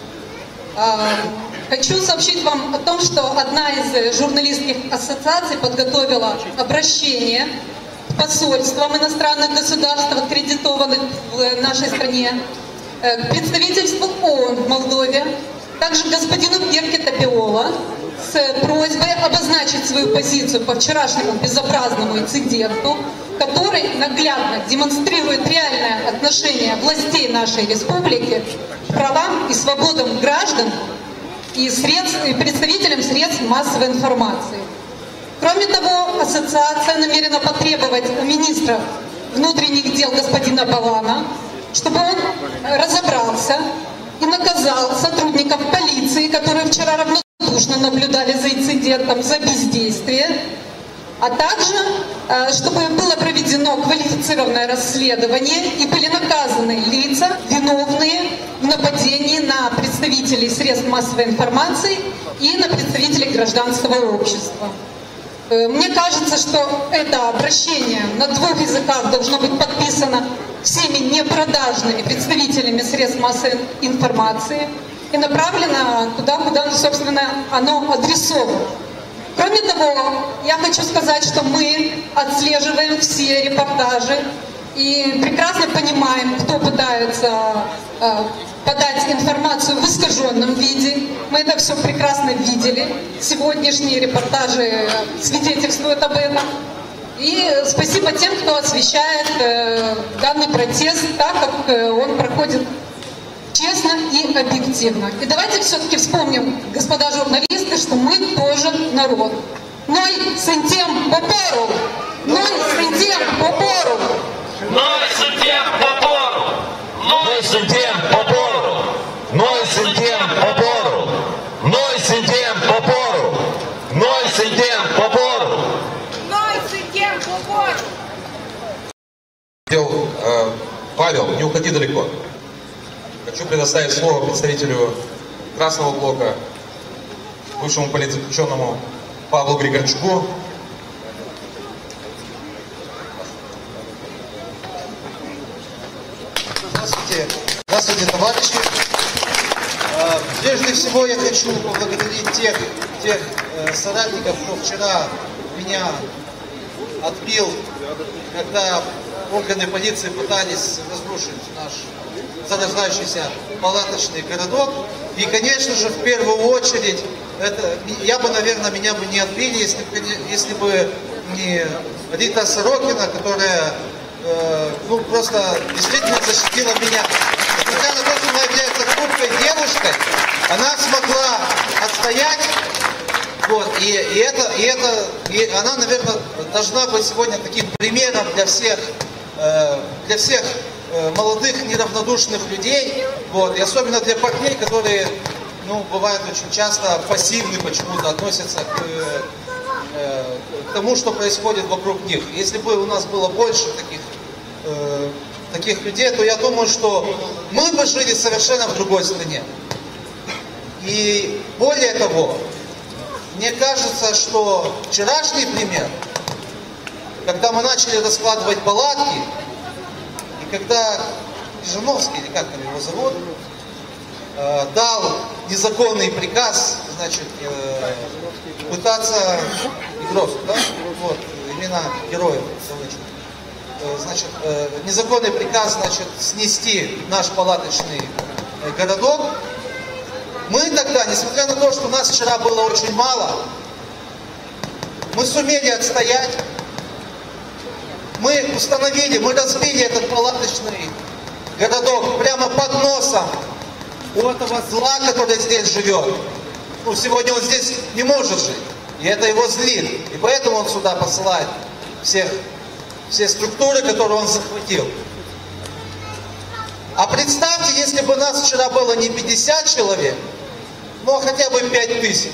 Хочу сообщить вам о том, что одна из журналистских ассоциаций подготовила обращение к посольствам иностранных государств, аккредитованных в нашей стране, к представительству ООН в Молдове, также к господину Герке Топиола с просьбой обозначить свою позицию по вчерашнему безобразному инциденту, который наглядно демонстрирует реальное отношение властей нашей республики к правам и свободам граждан и, средств, и представителям средств массовой информации. Кроме того, ассоциация намерена потребовать у министра внутренних дел господина Балана, чтобы он разобрался и наказал сотрудников полиции, которые вчера равнодушно наблюдали за инцидентом, за бездействие, а также чтобы было проведено квалифицированное расследование и были наказаны лица, виновные в нападении на представителей средств массовой информации и на представителей гражданского общества. Мне кажется, что это обращение на двух языках должно быть подписано всеми непродажными представителями средств массовой информации и направлено туда, куда, собственно, оно адресовано. Кроме того, я хочу сказать, что мы отслеживаем все репортажи и прекрасно понимаем, кто пытается э, подать информацию в искаженном виде. Мы это все прекрасно видели. Сегодняшние репортажи свидетельствуют об этом. И спасибо тем, кто освещает э, данный протест так, как э, он проходит честно и объективно. И давайте все-таки вспомним, господа журналисты, что мы тоже народ. Ной сентем попору! Ной сентем попору! Ной сентем попору! Ной сентем попору! Ной сентем попору! Ной сентем попору! Ной сентем попору! Ной сентем попору! Павел, не уходи далеко. Хочу предоставить слово представителю Красного блока, бывшему политзаключенному Павлу Григорчуку. Здравствуйте. Здравствуйте, товарищи. Прежде всего я хочу поблагодарить тех, тех э, соратников, кто вчера меня отбил, когда органы полиции пытались разрушить наш зарождающийся палаточный городок. И, конечно же, в первую очередь, это, я бы, наверное, меня бы не отбили, если, если бы не Рита Сорокина, которая э, ну, просто действительно защитила меня. Несмотря на то, что она является хрупкой девушкой, она смогла отстоять. Вот, и, и, это, и, это, и она, наверное, должна быть сегодня таким примером для всех, э, для всех э, молодых, неравнодушных людей, вот, и особенно для парней, которые, ну, бывают очень часто пассивны почему-то, относятся к, э, к тому, что происходит вокруг них. Если бы у нас было больше таких, э, таких людей, то я думаю, что мы бы жили совершенно в другой стране. И более того, мне кажется, что вчерашний пример, когда мы начали раскладывать палатки, и когда Крижановский, или как там его зовут, э, дал незаконный приказ, значит, э, пытаться, Игров, да? Вот, имена героев, э, значит, э, незаконный приказ, значит, снести наш палаточный э, городок. Мы тогда, несмотря на то, что нас вчера было очень мало, мы сумели отстоять, мы установили, мы разбили этот палаточный городок прямо под носом у этого зла, который здесь живет. Ну, сегодня он здесь не может жить, и это его злит, и поэтому он сюда посылает всех, все структуры, которые он захватил. А представьте, если бы нас вчера было не пятьдесят человек, ну а хотя бы пять тысяч.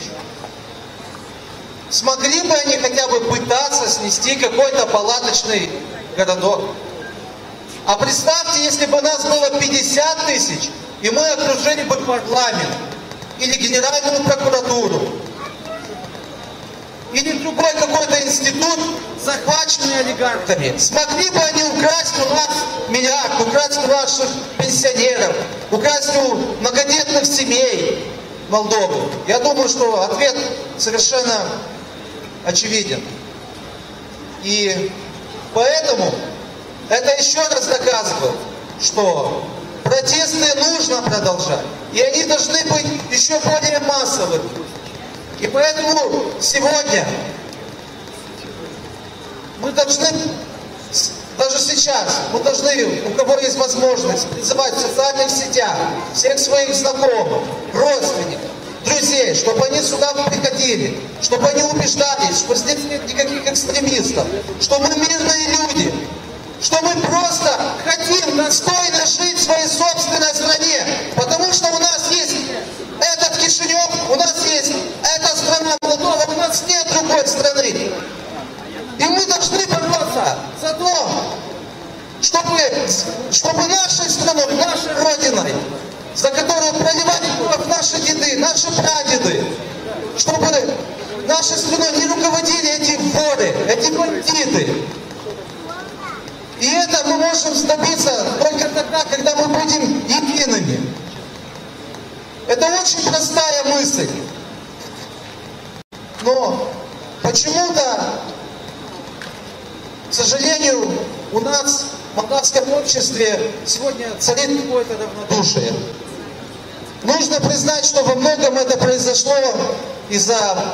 Смогли бы они хотя бы пытаться снести какой-то палаточный городок? А представьте, если бы нас было пятьдесят тысяч, и мы окружили бы парламент, или Генеральную прокуратуру, или другой какой-то институт, захваченный олигархами. Смогли бы они украсть у нас миллиард, украсть у наших пенсионеров, украсть у многодетных семей Молдовы? Я думаю, что ответ совершенно очевиден. И поэтому это еще раз доказывает, что протесты нужно продолжать. И они должны быть еще более массовыми. И поэтому сегодня мы должны, даже сейчас, мы должны, у кого есть возможность, призывать в социальных сетях всех своих знакомых, родственников, друзей, чтобы они сюда приходили, чтобы они убеждались, что здесь нет никаких экстремистов, что мы мирные люди, что мы просто хотим достойно жить в своей собственной стране, потому что у нас есть этот Кишинев, у нас есть эта страна Молдова, у нас нет другой страны. И мы должны бороться за то, чтобы, чтобы нашей страной, нашей Родиной, за которую проливали кровь наши деды, наши прадеды, чтобы нашей страной не руководили эти воры, эти бандиты. И это мы можем добиться только тогда, когда мы будем едиными. Это очень простая мысль. Но почему-то, к сожалению, у нас в молдавском обществе сегодня царит какое-то равнодушие. Нужно признать, что во многом это произошло из-за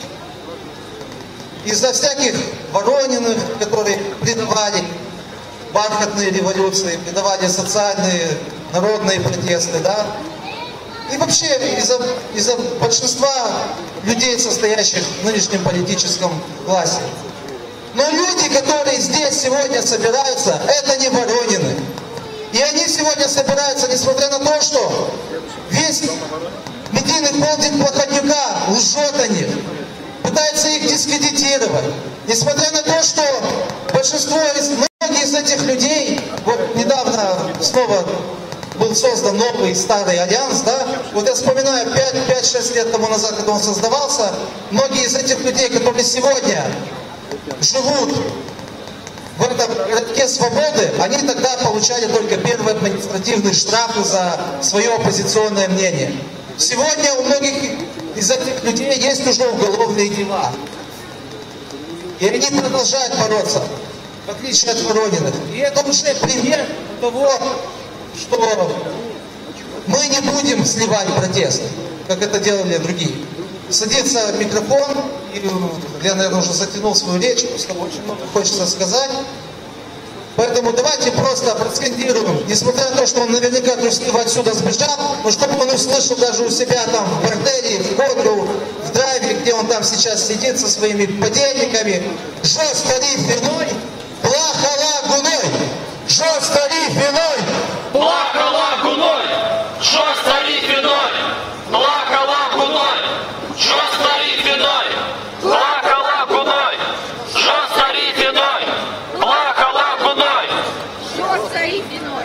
из-за всяких Ворониных, которые предавали бархатные революции, предавали социальные, народные протесты, да? И вообще из-за из-за большинства людей, состоящих в нынешнем политическом классе. Но люди, которые здесь сегодня собираются, это не Воронины. И они сегодня собираются, несмотря на то, что весь медийный холдинг Плохотнюка лжет о них, пытается их дискредитировать. Несмотря на то, что большинство, многие из этих людей, вот недавно снова был создан новый старый альянс, да, вот я вспоминаю пять-шесть лет тому назад, когда он создавался, многие из этих людей, которые сегодня живут в этом городке свободы, они тогда получали только первые административные штрафы за свое оппозиционное мнение. Сегодня у многих из этих людей есть уже уголовные дела. И они продолжают бороться, в отличие от Ворониных. И это уже пример того, что мы не будем сливать протест, как это делали другие. Садится микрофон, и я, наверное, уже затянул свою речь, просто очень много хочется сказать. Поэтому давайте просто проскандируем, несмотря на то, что он наверняка трусливо отсюда сбежал, но чтобы он услышал даже у себя там в борделе, в Кодру, в драйве, где он там сейчас сидит со своими подельниками. Жестали виной, плахала гуной! Жестали виной! Плакала гуной! Жестали виной! Плакала гуной! Жестали виной! Плакала гуной! Жестали виной! Плакала гуной! Жестали виной!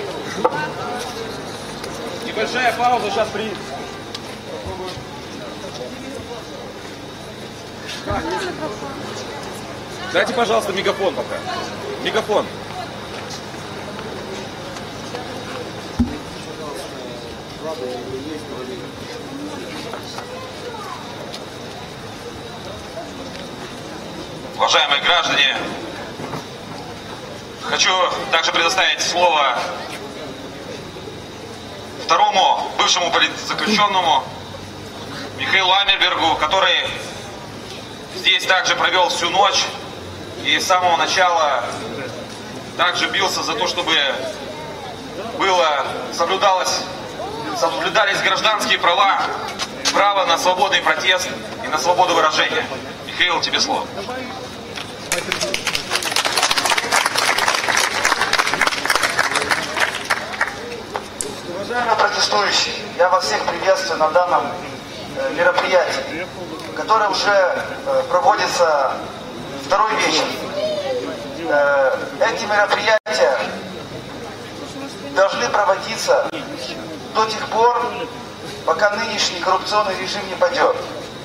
Небольшая пауза, сейчас приедет. Дайте, пожалуйста, мегафон пока. Мегафон. Уважаемые граждане, хочу также предоставить слово второму бывшему политзаключенному Михаилу Амельбергу, который здесь также провел всю ночь и с самого начала также бился за то, чтобы было, соблюдалось, соблюдались гражданские права, право на свободный протест и на свободу выражения. Михаил, тебе слово. Уважаемые протестующие, я вас всех приветствую на данном э, мероприятии, которое уже э, проводится второй вечер. Э, эти мероприятия должны проводиться до тех пор, пока нынешний коррупционный режим не падет.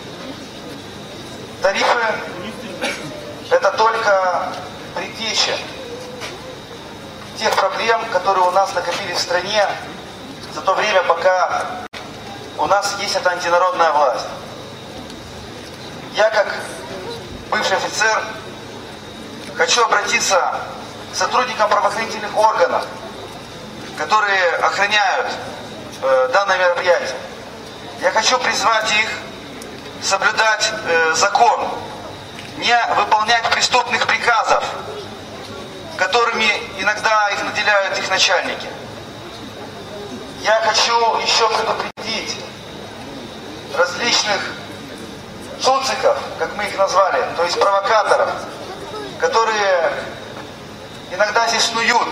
Тарифы – это только предтеча тех проблем, которые у нас накопились в стране за то время, пока у нас есть эта антинародная власть. Я, как бывший офицер, хочу обратиться к сотрудникам правоохранительных органов, которые охраняют э, данное мероприятие. Я хочу призвать их соблюдать э, закон, не выполнять преступных приказов, которыми иногда их наделяют их начальники. Я хочу еще предупредить различных цуциков, как мы их назвали, то есть провокаторов, которые иногда здесь снуют,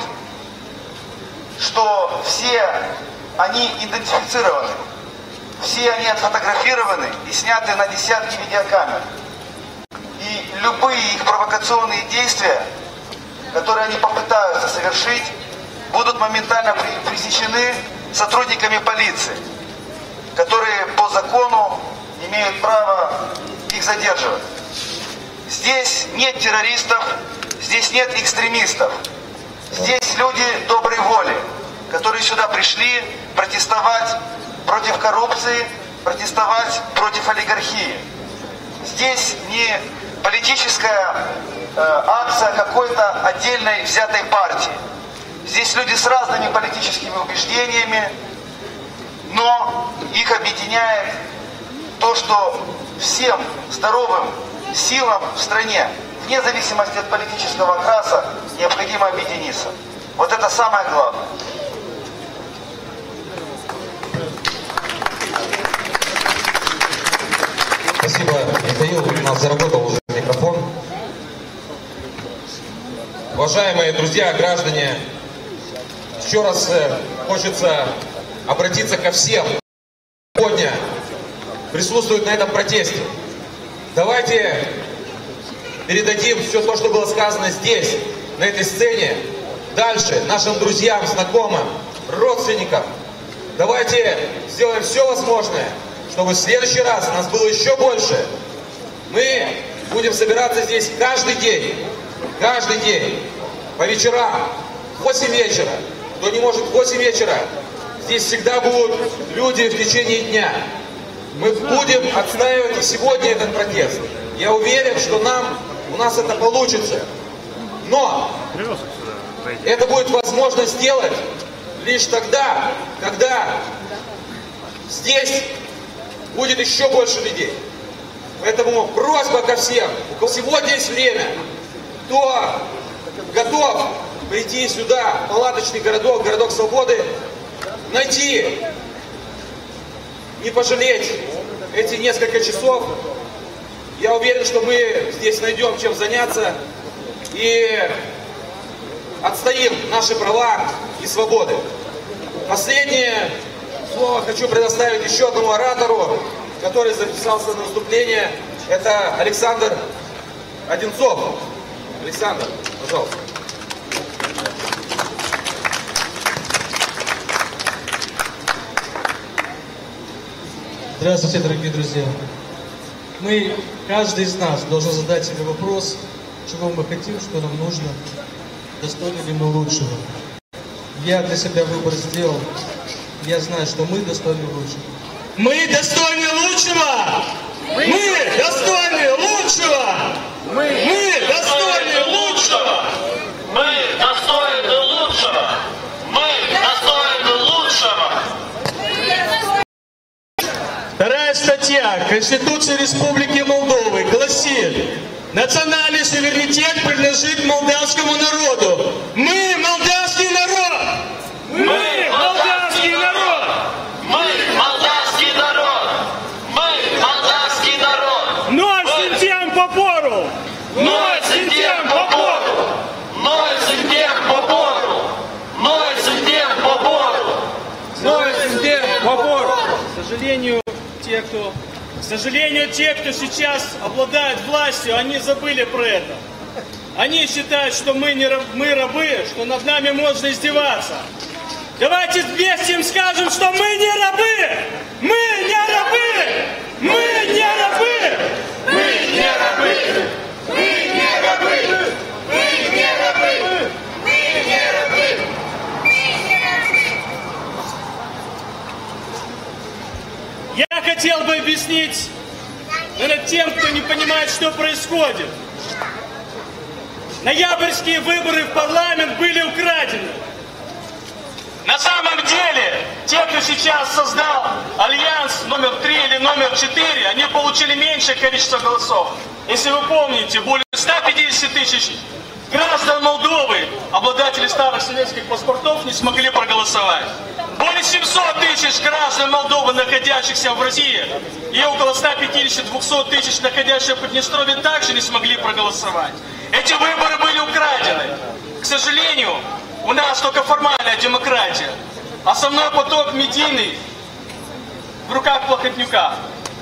что все они идентифицированы, все они отфотографированы и сняты на десятки видеокамер. И любые их провокационные действия, которые они попытаются совершить, будут моментально пресечены сотрудниками полиции, которые по закону имеют право их задерживать. Здесь нет террористов, здесь нет экстремистов. Здесь люди доброй воли, которые сюда пришли протестовать против коррупции, протестовать против олигархии. Здесь не политическая э, акция какой-то отдельной взятой партии. Здесь люди с разными политическими убеждениями, но их объединяет то, что всем здоровым силам в стране, вне зависимости от политического окраса, необходимо объединиться. Вот это самое главное. Спасибо, Михаил. У нас заработал уже микрофон. Уважаемые друзья, граждане, еще раз хочется обратиться ко всем, кто сегодня присутствует на этом протесте. Давайте передадим все то, что было сказано здесь, на этой сцене, дальше нашим друзьям, знакомым, родственникам. Давайте сделаем все возможное, чтобы в следующий раз нас было еще больше. Мы будем собираться здесь каждый день, каждый день. по вечерам, в восемь вечера, кто не может в восемь вечера, здесь всегда будут люди в течение дня. Мы будем отстаивать и сегодня этот протест. Я уверен, что нам, у нас это получится. Но это будет возможно сделать лишь тогда, когда здесь будет еще больше людей. Поэтому просьба ко всем, у кого сегодня есть время, кто готов прийти сюда, в палаточный городок, городок свободы, найти, не пожалеть эти несколько часов. Я уверен, что мы здесь найдем чем заняться и отстоим наши права и свободы. Последнее слово хочу предоставить еще одному оратору, который записался на выступление. Это Александр Одинцов. Александр, пожалуйста. Здравствуйте, дорогие друзья. Мы, каждый из нас должен задать себе вопрос, чего мы хотим, что нам нужно, достойны ли мы лучшего. Я для себя выбор сделал. Я знаю, что мы достойны лучшего. Мы достойны лучшего! Мы достойны лучшего! Мы достойны лучшего! Мы достойны лучшего! Мы достойны лучшего! Вторая статья Конституции Республики Молдовы гласит: национальный суверенитет принадлежит молдавскому народу. Мы молдавский народ! Мы молдавский народ! Мы молдавский народ! Мы молдавский народ! Ноль сентем по пору! Ноль сентем по пору! Ноль сентем по пору! Ноль сентем по пору! Ноль сентем по пору! К сожалению, те, кто, к сожалению, те, кто сейчас обладает властью, они забыли про это. Они считают, что мы, не раб, мы рабы, что над нами можно издеваться. Давайте вместе им скажем, что мы не рабы! Мы не рабы! Мы не рабы! Мы не рабы! Мы не рабы! Мы не рабы! Мы не рабы! Мы не рабы! Я хотел бы объяснить, наверное, тем, кто не понимает, что происходит. Ноябрьские выборы в парламент были украдены. На самом деле, те, кто сейчас создал альянс номер три или номер четыре, они получили меньшее количество голосов. Если вы помните, более ста пятидесяти тысяч граждан Молдовы, обладатели старых советских паспортов, не смогли проголосовать. Более семисот тысяч граждан Молдовы, находящихся в России, и около ста пятидесяти — двухсот тысяч, находящихся в Приднестровье, также не смогли проголосовать. Эти выборы были украдены. К сожалению, у нас только формальная демократия. Основной поток медийный в руках Плохотнюка.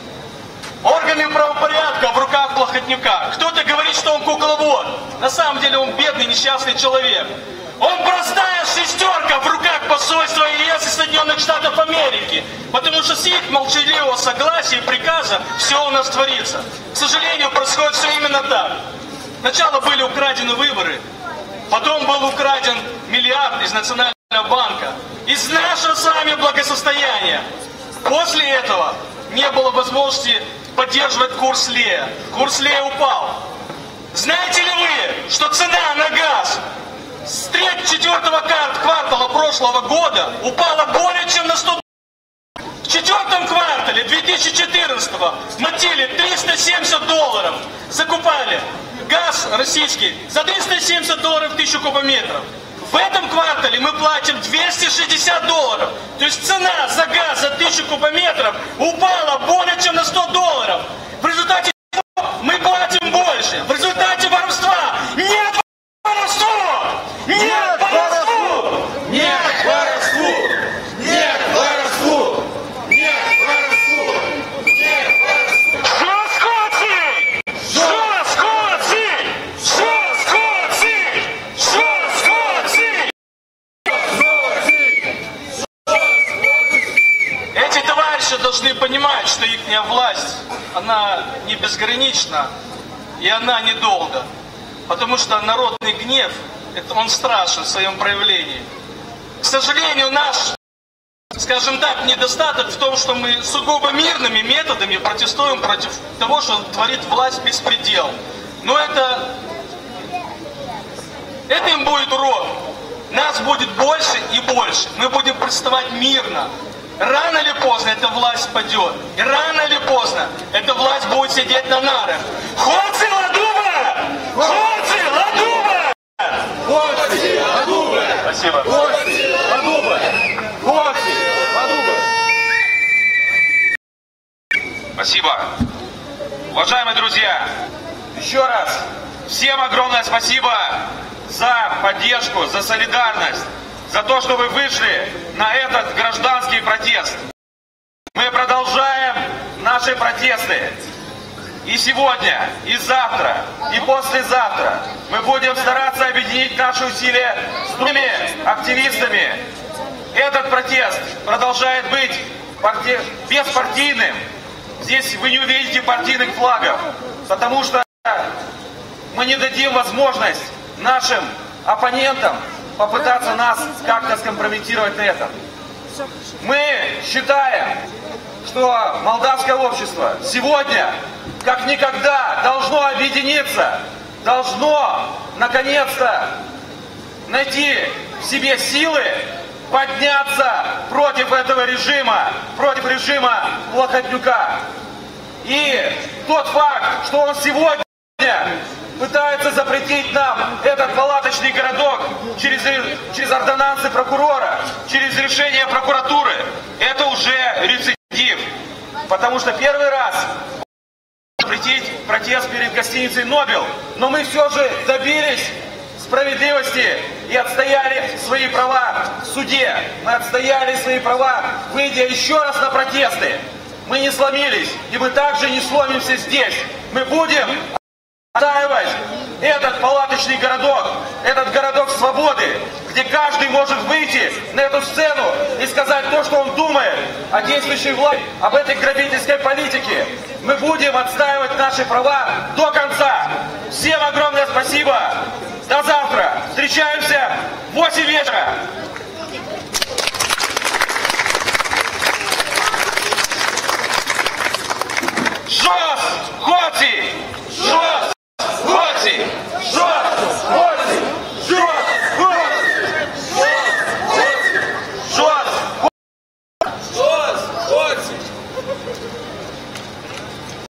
Органы правопорядка в руках Плохотнюка. Кто-то говорит, что он кукловод. На самом деле он бедный, несчастный человек. Он простая шестерка в руках посольства ЕС и Соединенных Штатов Америки. Потому что с их молчаливого согласия и приказа все у нас творится. К сожалению, происходит все именно так. Сначала были украдены выборы. Потом был украден миллиард из Национального банка, из нашего с вами благосостояния. После этого не было возможности поддерживать курс лея. Курс лея упал. Знаете ли вы, что цена на газ с третьего-четвертого квартала прошлого года упала более чем на сто долларов? В четвертом квартале две тысячи четырнадцатого мы платили триста семьдесят долларов, закупали газ российский за триста семьдесят долларов в тысячу кубометров. В этом квартале мы платим двести шестьдесят долларов. То есть цена за газ за тысячу кубометров упала более чем на сто долларов. В результате мы платим больше. В результате воровства. Нет воровству! Нет воровству! Нет воровству! Нет воровству! Нет воровству! Нет воровству! Жесткоци! Жесткоци! Жесткоци! Жесткоци! Эти товарищи должны понимать, что их власть, она не безгранична и она недолго. Потому что народный гнев – это он страшен в своем проявлении. К сожалению, наш, скажем так, недостаток в том, что мы сугубо мирными методами протестуем против того, что творит власть беспредел. Но это, это им будет урок. Нас будет больше и больше. Мы будем протестовать мирно. Рано или поздно эта власть падет. И рано или поздно эта власть будет сидеть на нарах. Хлопцы, Ладуба! Хлопцы, Ладуба! Хлопцы, Ладуба! Спасибо. Хлопцы, Ладуба! Хлопцы, Ладуба! Спасибо. Уважаемые друзья, еще раз всем огромное спасибо за поддержку, за солидарность, за то, что вы вышли на этот гражданский протест. Мы продолжаем наши протесты. И сегодня, и завтра, и послезавтра мы будем стараться объединить наши усилия с другими активистами. Этот протест продолжает быть парти... беспартийным. Здесь вы не увидите партийных флагов, потому что мы не дадим возможность нашим оппонентам попытаться нас как-то скомпрометировать на этом. Мы считаем, что молдавское общество сегодня, как никогда, должно объединиться, должно, наконец-то, найти в себе силы подняться против этого режима, против режима Плохотнюка. И тот факт, что он сегодня пытается запретить нам этот палаточный городок через, через ордонансы прокурора, через решение прокуратуры, это уже рецидив. Потому что первый раз запретить протест перед гостиницей «Нобель», но мы все же добились справедливости и отстояли свои права в суде. Мы отстояли свои права, выйдя еще раз на протесты. Мы не сломились, и мы также не сломимся здесь. Мы будем отстаивать этот палаточный городок, этот городок свободы, где каждый может выйти на эту сцену и сказать то, что он думает о действующей власти, об этой грабительской политике. Мы будем отстаивать наши права до конца. Всем огромное спасибо. До завтра. Встречаемся в восемь вечера. Жос! Хоти! Жос!